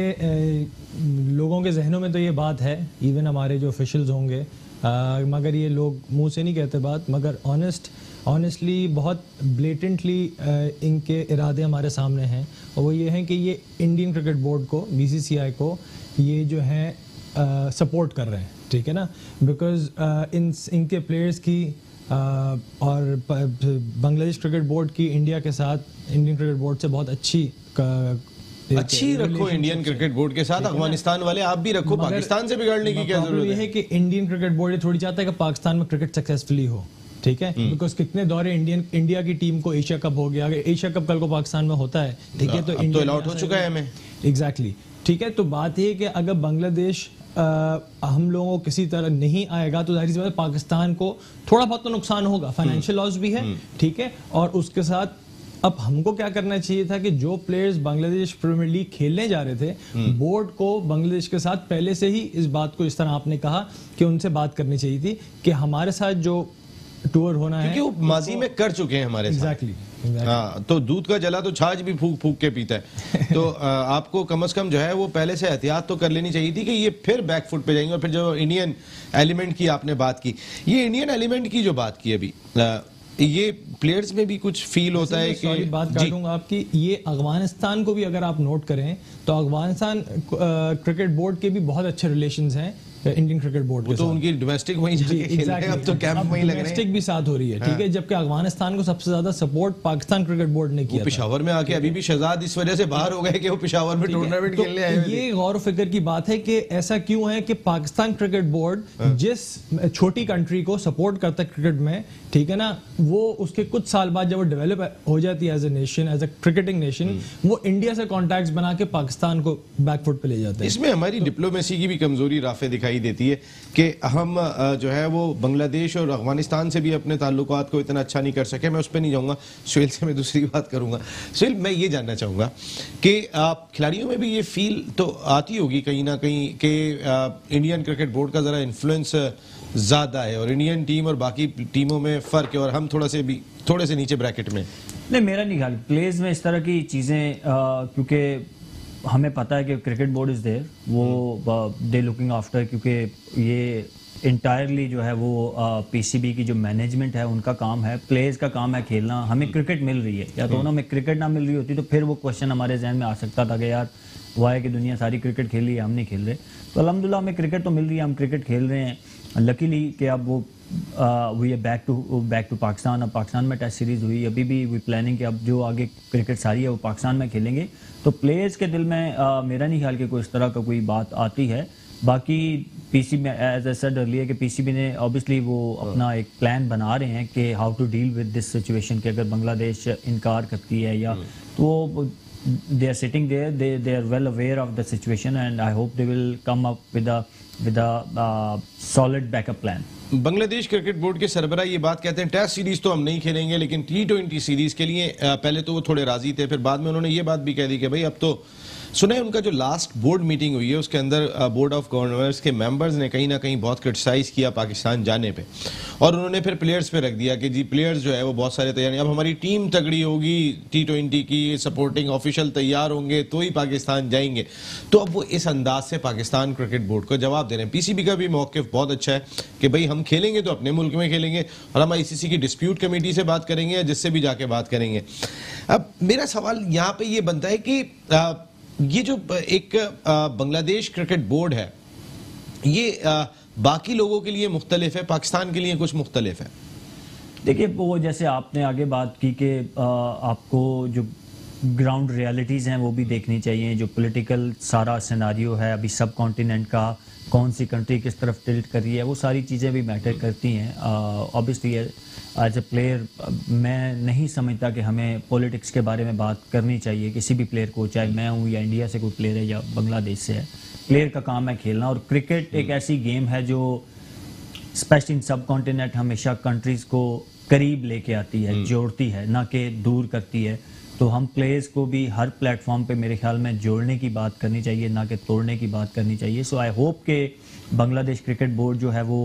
कि लोगों के जहनों में तो ये बात है, इवन हमारे जो ऑफिशियल्स होंगे, आ, मगर ये लोग मुंह से नहीं कहते बात, मगर ऑनेस्ट ऑनेस्टली बहुत ब्लेटेंटली इनके इरादे हमारे सामने हैं। और वो ये हैं कि ये इंडियन क्रिकेट बोर्ड को, बीसीसीआई को ये जो है सपोर्ट कर रहे हैं, ठीक है ना, बिकॉज इन इनके प्लेयर्स की uh, और बांग्लादेश क्रिकेट बोर्ड की इंडिया के साथ, इंडियन क्रिकेट बोर्ड से बहुत अच्छी अच्छी रखो इंडियन क्रिकेट बोर्ड के साथ, अफगानिस्तान वाले आप भी रखो, पाकिस्तान से बिगाड़ने की क्या जरूरत है? ये है कि इंडियन क्रिकेट बोर्ड ये थोड़ी चाहता है कि पाकिस्तान में क्रिकेट सक्सेसफुली हो, ठीक है, बिकॉज कितने दौरे इंडियन इंडिया की टीम को एशिया कप हो गया, अगर एशिया कप कल को पाकिस्तान में होता है, ठीक है, तो इंडिया अलॉट हो चुका है हमें। एग्जैक्टली, ठीक है। तो बात ये है कि अगर बांग्लादेश आ, हम लोगों को किसी तरह नहीं आएगा तो जाहिर सी बात है पाकिस्तान को थोड़ा बहुत तो नुकसान होगा, फाइनेंशियल लॉस भी है, ठीक है। और उसके साथ अब हमको क्या करना चाहिए था कि जो प्लेयर्स बांग्लादेश प्रीमियर लीग खेलने जा रहे थे, बोर्ड को बांग्लादेश के साथ पहले से ही इस बात को, इस तरह आपने कहा कि उनसे बात करनी चाहिए थी कि हमारे साथ जो टूर होना है, क्योंकि वो माजी में कर चुके हैं हमारे साथ। एग्जैक्टली हाँ, तो दूध का जला तो छाछ भी फूक फूक के पीता है। तो आपको कम से कम जो है वो पहले से एहतियात तो कर लेनी चाहिए थी कि ये फिर बैकफुट पे जाएंगे। और फिर जो इंडियन एलिमेंट की आपने बात की, ये इंडियन एलिमेंट की जो बात की अभी, ये प्लेयर्स में भी कुछ फील होता है कि बात काटूंगा आपकी, ये अफगानिस्तान को भी अगर आप नोट करें तो अफगानिस्तान क्रिकेट बोर्ड के भी बहुत अच्छे रिलेशंस हैं इंडियन क्रिकेट बोर्ड के तो साथ। उनकी डोमेस्टिक वहीं जाके खेल रहे हैं, अब तो कैंप वहीं लग रहे हैं, डोमेस्टिक भी साथ हो रही है, ठीक है, जबकि अफगानिस्तान को सबसे ज्यादा सपोर्ट पाकिस्तान क्रिकेट बोर्ड ने किया। पेशावर में आके अभी भी शहजाद इस वजह से बाहर हो गए कि वो पेशावर में टूर्नामेंट खेलने आए। ये गौर फिक्र की बात है कि ऐसा क्यों है कि पाकिस्तान क्रिकेट बोर्ड जिस छोटी कंट्री को सपोर्ट करता है क्रिकेट में, ठीक है ना, वो उसके कुछ साल बाद जब वो डेवलप हो जाती है as a nation, as a cricketing nation, वो इंडिया से कॉन्टैक्ट्स बना के पाकिस्तान को बैकफुट पे ले जाते हैं। इसमें हमारी डिप्लोमेसी की भी कमजोरी राफे दिखाई देती है कि हम जो है वो बांग्लादेश और अफगानिस्तान से भी अपने ताल्लुकात को इतना अच्छा नहीं कर सके। मैं उस पर नहीं जाऊंगा, सुहेल से मैं दूसरी बात करूंगा। सुहेल, मैं ये जानना चाहूंगा कि आप खिलाड़ियों में भी ये फील तो आती होगी कहीं ना कहीं कि इंडियन क्रिकेट बोर्ड का जरा इन्फ्लुएंस ज्यादा है और इंडियन टीम और बाकी टीमों में फर्क है और हम थोड़ा से भी थोड़े से नीचे ब्रैकेट में। नहीं, मेरा नहीं ख्याल प्लेज में इस तरह की चीज़ें, क्योंकि हमें पता है कि क्रिकेट बोर्ड इज़ देयर, वो दे लुकिंग आफ्टर, क्योंकि ये इंटायरली जो है वो पीसीबी की जो मैनेजमेंट है उनका काम है, प्लेयर्स का काम है खेलना। हमें क्रिकेट मिल रही है, या तो ना हमें क्रिकेट ना मिल रही होती तो फिर वो क्वेश्चन हमारे जहन में आ सकता था कि यार हुआ है कि दुनिया सारी क्रिकेट खेल रही है, हम नहीं खेल रहे। तो अल्हम्दुलिल्लाह हमें क्रिकेट तो मिल रही है, हम क्रिकेट खेल रहे हैं। लकीली कि अब वो we are back to back to Pakistan. अब पाकिस्तान में टेस्ट सीरीज़ हुई, अभी भी वी प्लानिंग कि अब जो आगे क्रिकेट सारी है वो पाकिस्तान में खेलेंगे। तो प्लेयर्स के दिल में uh, मेरा नहीं ख्याल कि कोई इस तरह का कोई बात आती है। बाकी पीसीबी में एज आई सेड अर्लियर कि पीसीबी ने ऑब्वियसली वो अपना एक प्लान बना रहे हैं कि how to deal with this situation, कि अगर बांग्लादेश इनकार करती है या तो they are sitting there, they they are well aware of the situation, and I hope they will come up with a with a uh, solid backup plan. Bangladesh cricket board के सरबरा ये बात कहते हैं टेस्ट सीरीज तो हम नहीं खेलेंगे, लेकिन टी ट्वेंटी सीरीज के लिए पहले तो वो थोड़े राजी थे, फिर बाद में उन्होंने ये बात भी कह दी कि भाई अब तो सुना है उनका जो लास्ट बोर्ड मीटिंग हुई है उसके अंदर बोर्ड ऑफ गवर्नर्स के मेंबर्स ने कहीं ना कहीं बहुत क्रिटिसाइज किया पाकिस्तान जाने पे, और उन्होंने फिर प्लेयर्स पे रख दिया कि जी प्लेयर्स जो है वो बहुत सारे तैयार नहीं, अब हमारी टीम तगड़ी होगी, टी ट्वेंटी की सपोर्टिंग ऑफिशियल तैयार होंगे तो ही पाकिस्तान जाएंगे। तो अब वो इस अंदाज से पाकिस्तान क्रिकेट बोर्ड को जवाब दे रहे हैं। पीसीबी का भी मौक़िफ़ बहुत अच्छा है कि भाई हम खेलेंगे तो अपने मुल्क में खेलेंगे, और हम आईसीसी की डिस्प्यूट कमेटी से बात करेंगे या जिससे भी जाके बात करेंगे। अब मेरा सवाल यहाँ पे ये बनता है कि आ, ये जो एक बांग्लादेश क्रिकेट बोर्ड है ये आ, बाकी लोगों के लिए मुख्तलिफ है, पाकिस्तान के लिए कुछ मुख्तलिफ है। देखिए वो जैसे आपने आगे बात की कि आपको जो ग्राउंड रियलिटीज़ हैं वो भी देखनी चाहिए, जो पॉलिटिकल सारा सिनारियो है अभी सब कॉन्टिनेंट का, कौन सी कंट्री किस तरफ टिल्ट कर रही है, वो सारी चीज़ें भी मैटर करती हैं। ऑब्वियसली एज ए प्लेयर मैं नहीं समझता कि हमें पॉलिटिक्स के बारे में बात करनी चाहिए किसी भी प्लेयर को, चाहे मैं हूँ या इंडिया से कोई प्लेयर है या बांग्लादेश से है। प्लेयर का काम है खेलना, और क्रिकेट एक ऐसी गेम है जो स्पेशली इन सब कॉन्टिनेंट हमेशा कंट्रीज़ को करीब लेके आती है, जोड़ती है, ना कि दूर करती है। तो हम प्लेयर्स को भी हर प्लेटफॉर्म पे मेरे ख्याल में जोड़ने की बात करनी चाहिए, ना कि तोड़ने की बात करनी चाहिए। सो आई होप कि बांग्लादेश क्रिकेट बोर्ड जो है वो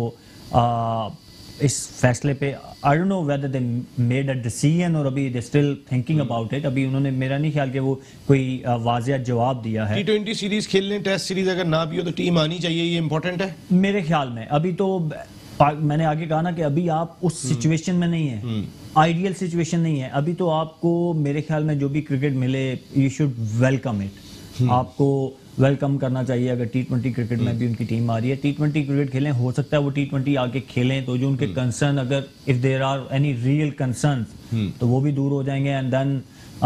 आ, इस फैसले पे I don't know whether they made a decision और अभी they still thinking about it. अभी उन्होंने मेरा नहीं ख्याल कि वो कोई वाज़िया जवाब दिया है। टी ट्वेंटी सीरीज खेलने, टेस्ट सीरीज अगर ना भी हो तो टीम आनी चाहिए, ये इंपॉर्टेंट है मेरे ख्याल में। अभी तो मैंने आगे कहा ना कि अभी आप उस सिचुएशन में नहीं है, आइडियल सिचुएशन नहीं है अभी, तो आपको मेरे ख्याल में जो भी क्रिकेट मिले यू शुड वेलकम इट। आपको वेलकम करना चाहिए। अगर टी ट्वेंटी क्रिकेट में भी उनकी टीम आ रही है, टी ट्वेंटी क्रिकेट खेलें, हो सकता है वो टी ट्वेंटी आके खेलें तो जो उनके कंसर्न, अगर if there are any real concern तो वो भी दूर हो जाएंगे, एंड देन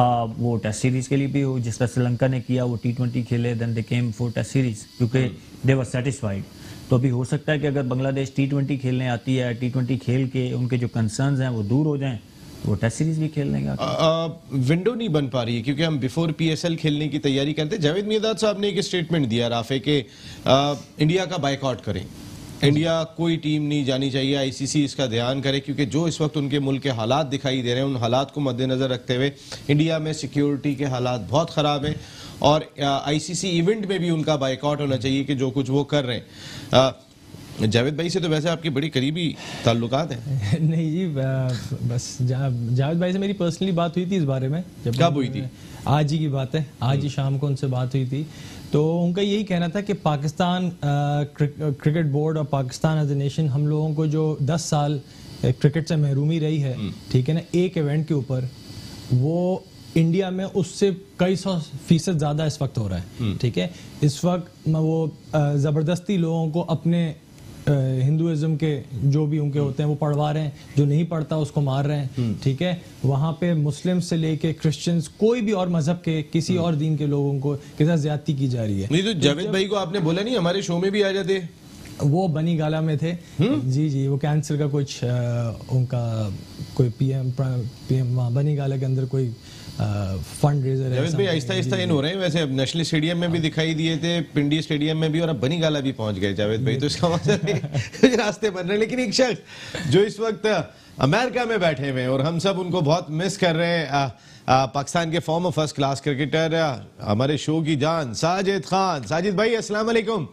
वो टेस्ट सीरीज के लिए भी हो, जिस तरह श्रीलंका ने किया, वो टी ट्वेंटी खेले, then they came for test series क्योंकि दे वर सेटिस्फाइड। तो अभी हो सकता है कि अगर बांग्लादेश टी ट्वेंटी खेलने आती है, टी ट्वेंटी खेल के उनके जो कंसर्न्स हैं वो दूर हो जाएं, वो टेस्ट सीरीज भी खेलने का विंडो नहीं बन पा रही है क्योंकि हम बिफोर पीएसएल खेलने की तैयारी करते हैं। जावेद मियादाद साहब ने एक स्टेटमेंट दिया राफे के इंडिया का बाइकआउट करें, इंडिया कोई टीम नहीं जानी चाहिए, आईसीसी इसका ध्यान करे, क्योंकि जो इस वक्त उनके मुल्क के हालात दिखाई दे रहे हैं उन हालात को मद्देनजर रखते हुए इंडिया में सिक्योरिटी के हालात बहुत ख़राब हैं, और आईसीसी इवेंट में भी उनका बाइकआउट होना चाहिए कि जो कुछ वो कर रहे हैं। जावेद भाई से तो वैसे आपकी बड़ी करीबी ताल्लुकात हैं। नहीं जी, बस जा, जावेद भाई से मेरी पर्सनली बात हुई थी इस बारे में। जब कब हुई थी? आज ही की बात है, आज ही शाम को उनसे बात हुई थी। तो उनका यही कहना था कि पाकिस्तान क्रिकेट बोर्ड और पाकिस्तान एज ए नेशन, हम लोगों को जो दस साल क्रिकेट से महरूमी रही है, ठीक है ना, एक इवेंट के ऊपर, वो इंडिया में उससे कई सौ फीसद ज़्यादा इस वक्त हो रहा है। ठीक है, इस वक्त वो ज़बरदस्ती लोगों को अपने हिंदुइज्म के जो भी उनके होते हैं वो पढ़वा रहे हैं, जो नहीं पढ़ता उसको मार रहे हैं। ठीक है, वहाँ पे मुस्लिम से लेके क्रिश्चियंस, कोई भी और मजहब के किसी और दीन के लोगों को के साथ ज्यादती की जा रही है। नहीं तो जावेद भाई को आपने बोला नहीं हमारे शो में भी आ जाते? वो बनी गाला में थे जी जी, वो कैंसर का कुछ आ, उनका कोई पीएम पीएम बनी गाला के अंदर कोई फंड रेजर है। भाई आहिस्ता आहिस्ता इन हो रहे हैं, वैसे अब नेशनल स्टेडियम में भी दिखाई दिए थे, पिंडी स्टेडियम में भी, और अब बनी गाला भी पहुंच गए जावेद भाई, तो इसका मतलब रास्ते बन रहे हैं। लेकिन एक शख्स जो इस वक्त अमेरिका में बैठे हुए हैं और हम सब उनको बहुत मिस कर रहे हैं, आ, आ, पाकिस्तान के फॉर्मर फर्स्ट क्लास क्रिकेटर, हमारे शो की जान साजिद खान। साजिद भाई अस्सलाम वालेकुम।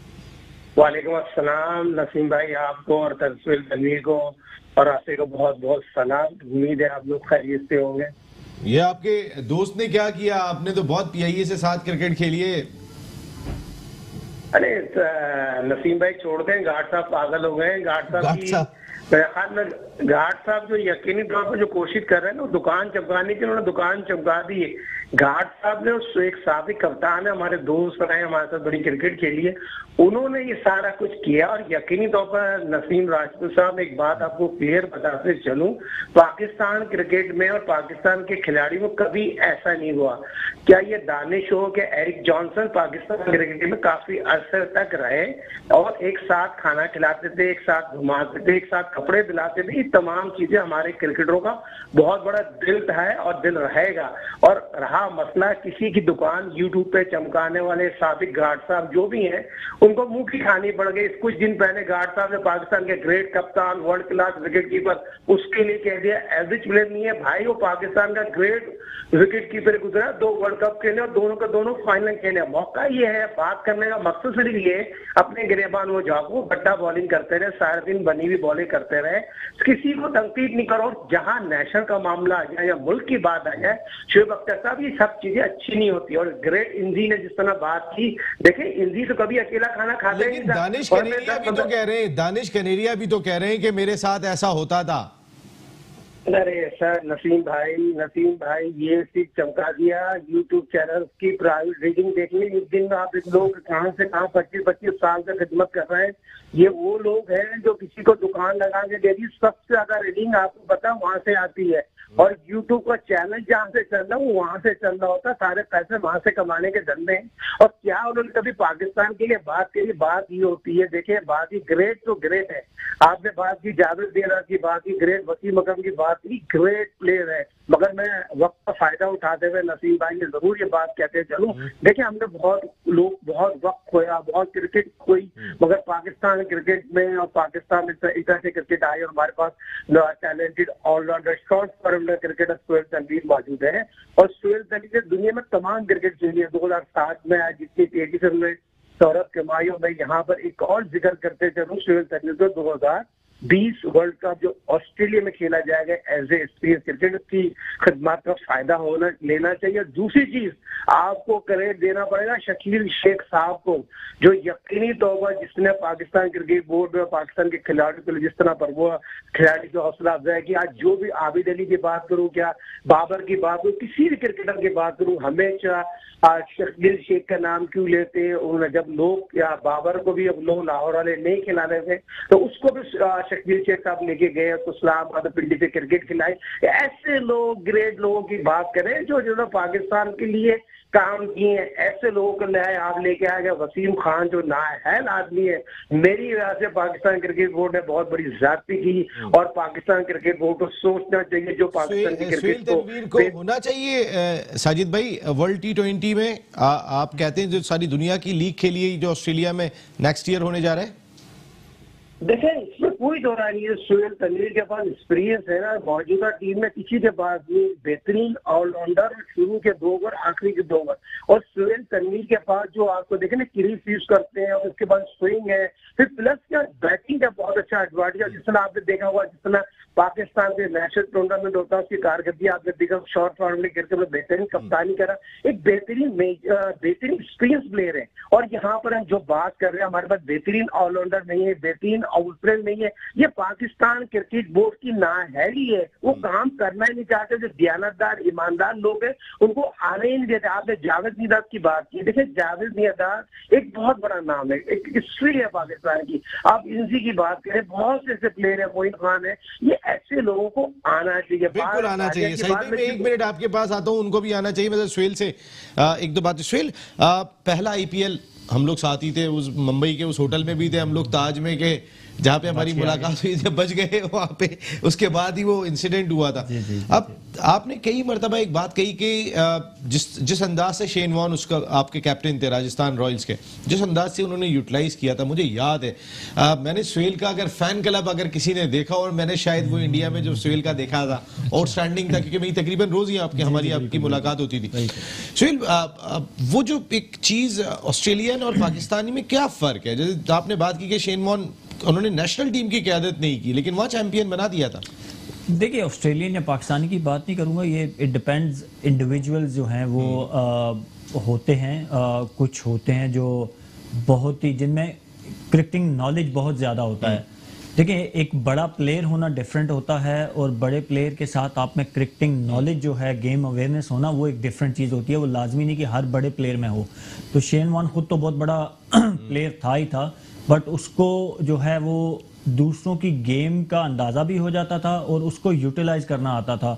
वालेकुम अस्सलाम नसीम भाई, आपको और तस्वीर तनवीर को और रास्ते को बहुत बहुत सलाम। उम्मीद है आप लोग खैरियत से होंगे। ये आपके दोस्त ने क्या किया? आपने तो बहुत पीआईए से साथ क्रिकेट खेली है। अरे नसीम भाई छोड़ते हैं, घाट साहब पागल हो गए हैं। घाट साहब की घाट साहब जो यकीनी तौर पर जो कोशिश कर रहे हैं ना, दुकान चमकाने की, उन्होंने दुकान चमका दी है। घाट साहब ने एक साबिक कप्तान है, हमारे दोस्त रहे, हमारे साथ बड़ी क्रिकेट खेली है, उन्होंने ये सारा कुछ किया। और यकीनी तौर पर नसीम राजपूत साहब, एक बात आपको क्लियर बताते चलूं, पाकिस्तान क्रिकेट में और पाकिस्तान के खिलाड़ियों में कभी ऐसा नहीं हुआ। क्या ये दानिश हो कि एरिक जॉनसन पाकिस्तान क्रिकेट में काफी अरसे तक रहे और एक साथ खाना खिलाते थे, एक साथ घुमाते थे, एक साथ कपड़े दिलाते थे, तमाम चीजें हमारे क्रिकेटरों का बहुत बड़ा दिल है और दिल रहेगा। और रहा मसला किसी की दुकान यूट्यूब पे चमकाने वाले साबिक घाट साहब जो भी हैं, उनको मुंह की खानी पड़ गई। कुछ दिन पहले घाट साहब ने पाकिस्तान के ग्रेट कप्तान, वर्ल्ड क्लास विकेट कीपर, उसके लिए कह दिया एवरेज प्लेयर नहीं है भाई, वो पाकिस्तान का ग्रेट विकेट कीपर गुजरा, दो वर्ल्ड कप खेले और दोनों का दोनों फाइनल खेले। मौका ये है, बात करने का मकसद सिर्फ ये, अपने गिरेबान वो जाको बट्टा बॉलिंग करते रहे, सारे दिन बनी हुई बॉलिंग करते रहे, किसी को तंकीद नहीं करो। जहां नेशनल का मामला आ जाए या मुल्क की बात आ जाए, शोएब अख्तर साहब, ये सब चीजें अच्छी नहीं होती। और ग्रेट इंजी ने जिस तरह बात की, देखे इंजी तो कभी अकेला खाना खाते नहीं था। दानिश कनेरिया भी तो कह रहे हैं दानिश कनेरिया भी तो कह रहे हैं कि मेरे साथ ऐसा होता था। अरे सर नसीम भाई, नसीम भाई ये सिर्फ चमका दिया। यूट्यूब चैनल की प्राइवेट रीडिंग देखने, एक दिन में आप लोग कहां से कहां पच्चीस पच्चीस साल से खिदमत कर रहे हैं। ये वो लोग हैं जो किसी को दुकान लगा के दे दी, सबसे ज्यादा रीडिंग आपको पता वहां से आती है। और यूट्यूब का चैनल जहाँ से चल रहा है वहां से चल रहा होता, सारे पैसे वहां से कमाने के धंधे हैं। और क्या उन्होंने कभी पाकिस्तान के लिए बात करी? बात ये होती है, देखिए बात ही ग्रेट तो ग्रेट है। आपने बात की जावेद देरा की, बात की ग्रेट वसीम अकरम की, बात की ग्रेट प्लेयर है। मगर मैं वक्त का फायदा उठाते हुए नसीम भाई ने जरूर ये बात कहते चलूं, देखिए हमने बहुत लोग बहुत वक्त खोया, बहुत क्रिकेट खोई, मगर पाकिस्तान क्रिकेट में और पाकिस्तान में इस तरह से क्रिकेट आई और हमारे पास talented allrounder short form cricketer Sohail Tanveer मौजूद है। और सोहेल तनवीर ने दुनिया में तमाम क्रिकेट खेली है। दो हजार सात में आज जितनी तेजी से उन्होंने सौरभ कमाई, मैं यहाँ पर एक और जिक्र करते चलूं सोहेल तनवीर को, दो हजार बीस वर्ल्ड कप जो ऑस्ट्रेलिया में खेला जाएगा एज ए एक्सपीरियंस क्रिकेट की खिदमत का फायदा होना लेना चाहिए। दूसरी चीज आपको क्रेडिट देना पड़ेगा शकील शेख साहब को, जो यकीनी तौर पर जिसने पाकिस्तान क्रिकेट बोर्ड में पाकिस्तान के खिलाड़ियों के लिए जिस तरह पर वो खिलाड़ी की हौसला अफजाई की। आज जो भी आबिद अली की बात करूं, क्या बाबर की बात करूं, किसी भी क्रिकेटर की बात करूं, हमेशा शकील शेख का नाम क्यों लेते हैं? उन्होंने जब लोग या बाबर को भी अब लोग लाहौर वाले नहीं खिलाने थे तो उसको भी शकील शेख साहब लेके गए तो इस्लामाबाद पिंडी से क्रिकेट खिलाए। ऐसे लोग ग्रेट लोगों की बात करें जो जो पाकिस्तान के लिए काम किए, ऐसे लोगों को नए आप लेके आ गए। वसीम खान जो नाअहल आदमी है, मेरी वजह से पाकिस्तान क्रिकेट बोर्ड ने बहुत बड़ी ज्यादती की और पाकिस्तान क्रिकेट बोर्ड को सोचना चाहिए जो पाकिस्तान की क्रिकेट को, को होना चाहिए। साजिद भाई, वर्ल्ड टी ट्वेंटी में आ, आप कहते हैं जो सारी दुनिया की लीग खेली जो ऑस्ट्रेलिया में नेक्स्ट ईयर होने जा रहा है, देखें इसमें कोई दो राय नहीं है। सोहेल तनवीर के पास एक्सपीरियंस है ना, मौजूदा टीम में किसी के पास नहीं, बेहतरीन ऑलराउंडर, शुरू के दो ओवर आखिरी के दो ओवर। और सोहेल तनवीर के पास जो आपको देखे ना क्रीज यूज करते हैं और उसके बाद स्विंग है, फिर प्लस क्या बैटिंग का बहुत अच्छा एडवांटेज है। जिस तरह आपने देखा हुआ जिस तरह पाकिस्तान के नेशनल टूर्नामेंट होता है उसकी कारकर्दगी आपने देखा, शॉर्ट फॉर्म में गिरकर बेहतरीन कप्तानी करा, एक बेहतरीन बेहतरीन एक्सपीरियंस प्लेयर है। और यहाँ पर हम जो बात कर रहे हैं हमारे पास बेहतरीन ऑलराउंडर नहीं है, बेहतरीन आउटफील्ड नहीं है, ये पाकिस्तान क्रिकेट बोर्ड की नाअहली है। वो काम करना ही नहीं चाहते, जो दयानतदार ईमानदार लोग हैं उनको आने ही नहीं देते। आपने जावेद निदाद की बात की, देखिए जावेद निदाद एक बहुत बड़ा नाम है, एक हिस्ट्री है पाकिस्तान की। आप इनसी की बात करें, बहुत से ऐसे प्लेयर है, मोइन खान है, ये ऐसे लोगों को आना चाहिए, बिल्कुल आना चाहिए। सही में मैं एक मिनट आपके पास आता हूं, उनको भी आना चाहिए। मतलब सुहेल से आ, एक दो बात। सुहेल, पहला आईपीएल हम लोग साथ ही थे, उस मुंबई के उस होटल में भी थे हम लोग, ताज में के जहाँ पे हमारी मुलाकात हुई, जब बच गए वहां पे, उसके बाद ही वो इंसिडेंट हुआ था। जी, जी, अब जी, आपने कई मरतबा एक बात कही कि जिस जिस अंदाज से शेन वॉर्न, उसका आपके कैप्टन थे राजस्थान रॉयल्स के, जिस अंदाज से उन्होंने यूटिलाइज किया था, मुझे याद है आ, मैंने सुहेल का अगर फैन क्लब अगर किसी ने देखा, और मैंने शायद वो इंडिया में जो सुहेल का देखा था आउटस्टैंडिंग था, क्योंकि मेरी तकरीबन रोज ही आपकी हमारी आपकी मुलाकात होती थी। सुहेल, वो जो एक चीज ऑस्ट्रेलियन और पाकिस्तानी में क्या फर्क है? जैसे आपने बात की कि शेन वॉर्न उन्होंने नेशनल टीम की क़यादत नहीं की लेकिन वहां चैंपियन बना दिया था। देखिए ऑस्ट्रेलियन या पाकिस्तानी की बात नहीं करूंगा, ये इट डिपेंड्स, इंडिविजुअल्स जो हैं वो आ, होते हैं, आ, कुछ होते हैं जो बहुत ही जिनमें क्रिकेटिंग नॉलेज बहुत ज़्यादा होता है। देखिए एक बड़ा प्लेयर होना डिफरेंट होता है और बड़े प्लेयर के साथ आप में क्रिकेटिंग नॉलेज जो है, गेम अवेयरनेस होना, वो एक डिफरेंट चीज़ होती है। वो लाजमी नहीं कि हर बड़े प्लेयर में हो। तो शेन वॉर्न खुद तो बहुत बड़ा प्लेयर था ही था, बट उसको जो है वो दूसरों की गेम का अंदाज़ा भी हो जाता था और उसको यूटिलाइज करना आता था।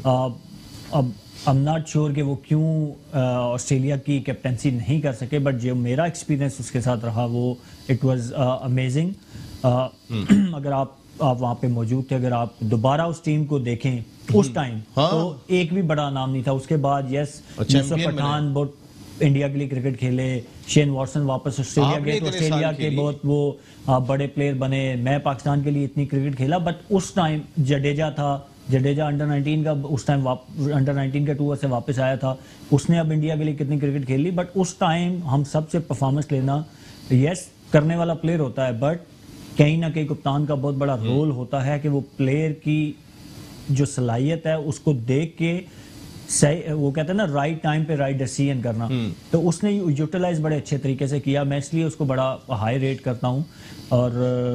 आ, अब आई एम नॉट श्योर कि वो क्यों ऑस्ट्रेलिया की कैप्टनसी नहीं कर सके, बट जो मेरा एक्सपीरियंस उसके साथ रहा वो इट वाज अमेजिंग। अगर आप आप वहाँ पे मौजूद थे, अगर आप दोबारा उस टीम को देखें उस टाइम हाँ। तो एक भी बड़ा नाम नहीं था। उसके बाद यस और यूसुफ चैंपियन पठान बहुत इंडिया के लिए क्रिकेट खेले, शेन वॉटसन वापस ऑस्ट्रेलिया आपने गए तो इतने ऑस्ट्रेलिया साल के खेली। बहुत वो आ, बड़े प्लेयर बने। मैं पाकिस्तान के लिए इतनी क्रिकेट खेला, बट उस टाइम जडेजा था, जडेजा अंडर नाइनटीन का उस टाइम अंडर नाइनटीन के टूर से वापस आया था, उसने अब इंडिया के लिए कितनी क्रिकेट खेल ली। बट उस टाइम हम सबसे परफॉर्मेंस लेना यस करने वाला प्लेयर होता है, बट कहीं ना कहीं कप्तान का बहुत बड़ा रोल होता है कि वो प्लेयर की जो सलाहियत है उसको देख के सही, वो कहते हैं ना राइट टाइम पे राइट डिसीजन करना, तो उसने यूटिलाइज बड़े अच्छे तरीके से किया। मैं इसलिए उसको बड़ा हाई रेट करता हूँ। और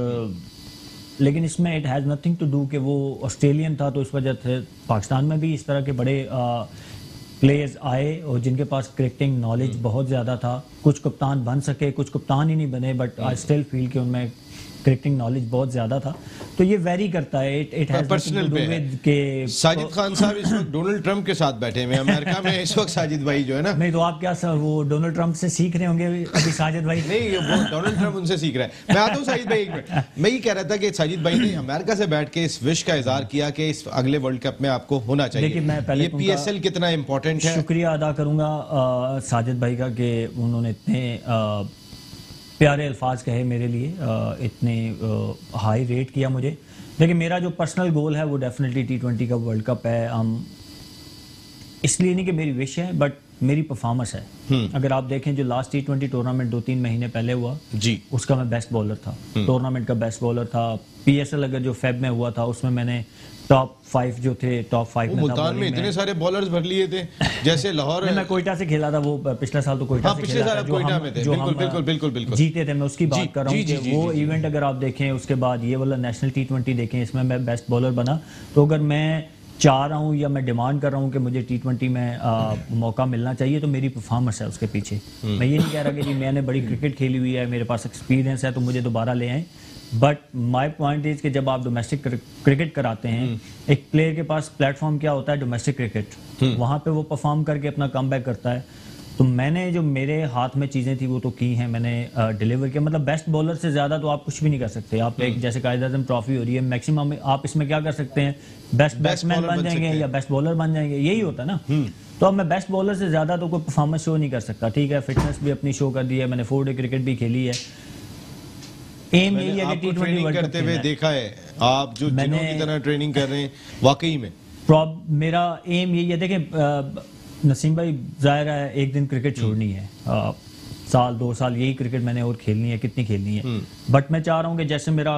लेकिन इसमें it has nothing to do कि वो ऑस्ट्रेलियन था तो इस वजह से पाकिस्तान में भी इस तरह के बड़े प्लेयर्स आए और जिनके पास क्रिकेटिंग नॉलेज बहुत ज़्यादा था। कुछ कप्तान बन सके, कुछ कप्तान ही नहीं बने, बट आई स्टिल फील कि उनमें क्रिकेटिंग नॉलेज बहुत ज़्यादा था। तो ये वेरी करता है, इट इट हैज़ पर्सनल पे है। के साजिद खान साहब इस वक्त डोनाल्ड ट्रंप के साथ बैठे हुए हैं अमेरिका में इस वक्त। साजिद भाई जो है ना, नहीं तो आप क्या सर वो डोनाल्ड ट्रंप से सीख रहे होंगे अभी साजिद भाई? नहीं वो डोनाल्ड ट्रंप उनसे सीख रहा है। मैं आता हूँ साजिद भाई एक मिनट। मैं ये कह रहा था कि साजिद भाई ने अमेरिका से बैठ के इस विश का इजहार किया कि इस अगले वर्ल्ड कप में आपको होना चाहिए। देखिए, मैं पहले ये पीएसएल कितना इंपॉर्टेंट है। शुक्रिया अदा करूंगा अ, साजिद भाई का कि उन्होंने इतने अ, प्यारे अल्फाज कहे मेरे लिए, अ, इतने हाई रेट किया मुझे। देखिए, मेरा जो पर्सनल गोल है वो डेफिनेटली टी ट्वेंटी का वर्ल्ड कप है। हम इसलिए नहीं कि मेरी विश है, बट मेरी परफॉर्मेंस है। अगर आप देखें जो लास्ट टी ट्वेंटी टूर्नामेंट दो तीन महीने पहले हुआ जी, उसका मैं बेस्ट बॉलर था, टूर्नामेंट का बेस्ट बॉलर था। पीएसएल अगर जो फेब में हुआ था उसमें मैंने टॉप फाइव जो थे टॉप फाइव में था। मुल्तान में इतने सारे बॉलर्स भर लिए थे जैसे लाहौर। मैं कोयटा से खेला था, वो पिछले साल तो कोयटा हाँ, से पिछले खेला साल था, आप जो कोयटा हम- में थे। जो बिल्कुल, हम, बिल्कुल, बिल्कुल, बिल्कुल। जीते थे। मैं उसकी जी, बात कर रहा हूँ जी, कि जी, वो जी, जी। इवेंट अगर आप देखें उसके बाद ये वाला नेशनल टी ट्वेंटी देखें, इसमें मैं बेस्ट बॉलर बना। तो अगर मैं चाह रहा हूँ या मैं डिमांड कर रहा हूँ कि मुझे टी ट्वेंटी में आ, मौका मिलना चाहिए, तो मेरी परफॉर्मेंस है उसके पीछे। मैं ये नहीं कह रहा कि जी मैंने बड़ी क्रिकेट खेली हुई है, मेरे पास एक्सपीरियंस है तो मुझे दोबारा ले आए। बट माई पॉइंट इज कि जब आप डोमेस्टिक क्रिकेट कराते हैं, एक प्लेयर के पास प्लेटफॉर्म क्या होता है, डोमेस्टिक क्रिकेट। वहाँ पे वो परफॉर्म करके अपना कमबैक करता है। तो मैंने जो मेरे हाथ में चीज़ें थी वो तो की हैं, मैंने डिलीवर किया। मतलब बेस्ट बॉलर से ज़्यादा तो आप कुछ भी नहीं कर सकते। आप एक जैसे कायद आज़म ट्रॉफी हो रही है, मैक्सिमम आप इसमें क्या कर सकते हैं, बेस्ट बैट्समैन bowler बन बन जाएंगे सकते या बेस्ट बॉलर बन जाएंगे, यही होता है ना। तो अब मैं बेस्ट बॉलर से ज़्यादा तो कोई परफॉर्मेंस शो नहीं कर सकता। ठीक है, फिटनेस भी अपनी शो कर दी है, मैंने फोर डे क्रिकेट भी खेली है। एम यही है कि आपको टी ट्वेंटी ट्रेनिंग वर्ल्ड करते कप हुए खेलना है। देखा है, आप जो जिनों मैंने- की तरह ट्रेनिंग कर रहे हैं वाकई में। प्रॉब मेरा एम यही है, देखें नसीम भाई, जाहिर है एक दिन क्रिकेट छोड़नी है, आ, साल दो साल यही क्रिकेट मैंने और खेलनी है, कितनी खेलनी है। बट मैं चाह रहा हूँ कि जैसे मेरा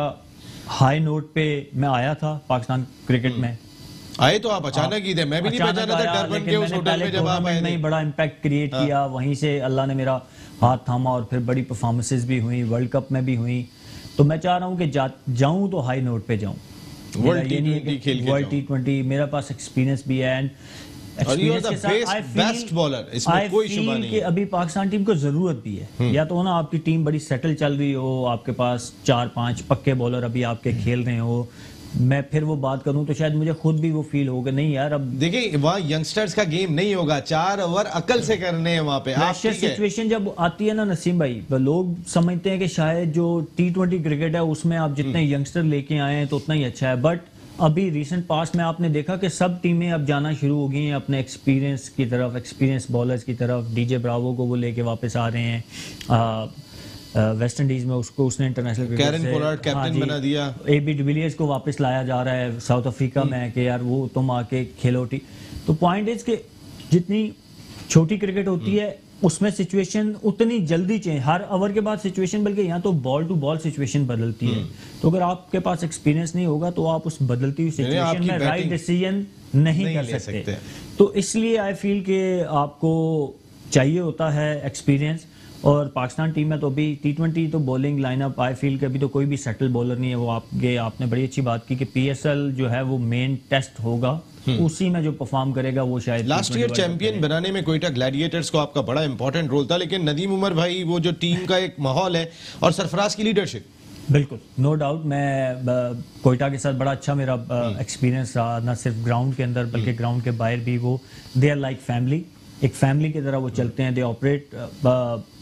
हाई नोट पे मैं आया था पाकिस्तान क्रिकेट में, आए तो आप अचानक ही थे, मैं भी नहीं अचानक पहचाना था आया, डरबन लेकिन के उस मैंने होटल पहले में जब आप आए टूर्नामेंट में थे। ही बड़ा इम्पैक्ट क्रिएट किया, वहीं से अल्लाह ने मेरा हाथ थामा और फिर बड़ी परफॉर्मेंसेज भी हुई, वर्ल्ड कप में भी हुई। तो मैं चाह रहा हूँ कि जा, जाऊं तो हाई नोट पे जाऊं। वर्ल्ड मेरा ये नहीं है टी ट्वेंटी खेल कि के वर्ल्ड जाऊं। टी ट्वेंटी मेरे पास एक्सपीरियंस भी है एंड और you are the best- best bowler, इसमें कोई शुबा नहीं कि है। अभी पाकिस्तान टीम को जरूरत भी है, या तो ना आपकी टीम बड़ी सेटल चल रही हो, आपके पास चार पांच पक्के बॉलर अभी आपके खेल रहे हो। मैं फिर वो बात करूं तो शायद मुझे खुद भी वो फील होगा, नहीं यार अब देखिए वहाँ यंगस्टर्स का गेम नहीं होगा, चार ओवर अकल से करने हैं वहाँ पे। आप प्रेशर ठीक है, सिचुएशन जब आती है ना नसीम भाई, तो लोग समझते हैं कि शायद जो टी ट्वेंटी क्रिकेट है उसमें आप जितने यंगस्टर लेके आए हैं तो उतना ही अच्छा है। बट अभी रिसेंट पास्ट में आपने देखा कि सब टीमें अब जाना शुरू हो गई हैं अपने एक्सपीरियंस की तरफ, एक्सपीरियंस बॉलर्स की तरफ। डीजे ब्रावो को वो लेके वापस आ रहे हैं, आ, वेस्ट इंडीज में उसको उसने इंटरनेशनल क्रिकेट कैरन से पोलार्ड कैप्टन बना दिया। ए बी डिविलियर्स को वापस लाया जा रहा है साउथ अफ्रीका में कि यार वो तुम आके खेलो टी। तो पॉइंट इज कि जितनी छोटी क्रिकेट होती है उसमें सिचुएशन उतनी जल्दी चेंज, हर ओवर के बाद सिचुएशन, बल्कि यहाँ तो बॉल टू बॉल सिचुएशन बदलती है। तो अगर आपके पास एक्सपीरियंस नहीं होगा तो आप उस बदलती हुई सिचुएशन आपकी में राइट बैटिंग डिसीजन नहीं, नहीं कर ले सकते, सकते। तो इसलिए आई फील कि आपको चाहिए होता है एक्सपीरियंस। और पाकिस्तान टीम में तो अभी टी ट्वेंटी तो बॉलिंग लाइनअप आई फील कि अभी तो कोई भी सेटल बॉलर नहीं है। वो आपके आपने बड़ी अच्छी बात की कि पीएसएल जो है वो मेन टेस्ट होगा, उसी में जो परफॉर्म करेगा वो शायद लास्ट ईयर चैंपियन बनाने में कोयटा ग्लैडिएटर्स को आपका बड़ा इंपॉर्टेंट रोल था, लेकिन नदीम उमर भाई वो जो टीम का एक माहौल है और सरफराज की लीडरशिप, बिल्कुल नो डाउट। मैं ब- कोयटा के साथ बड़ा अच्छा मेरा एक्सपीरियंस रहा, ना सिर्फ ग्राउंड के अंदर बल्कि ग्राउंड के बाहर भी। वो दे आर लाइक फैमिली, एक फैमिली की तरह वो चलते हैं। दे ऑपरेट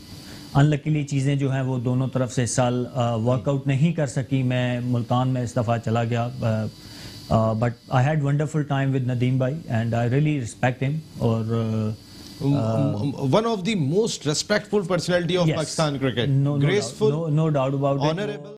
अनलकीली चीज़ें जो हैं वो दोनों तरफ से इस साल वर्कआउट नहीं कर सकी। मैं मुल्तान में इस दफ़ा चला गया, but I had wonderful time with Nadeem भाई and I really respect him. और one of the most respectful personality of yes, Pakistan cricket, no, no graceful, doubt, no, no doubt about it. honorable.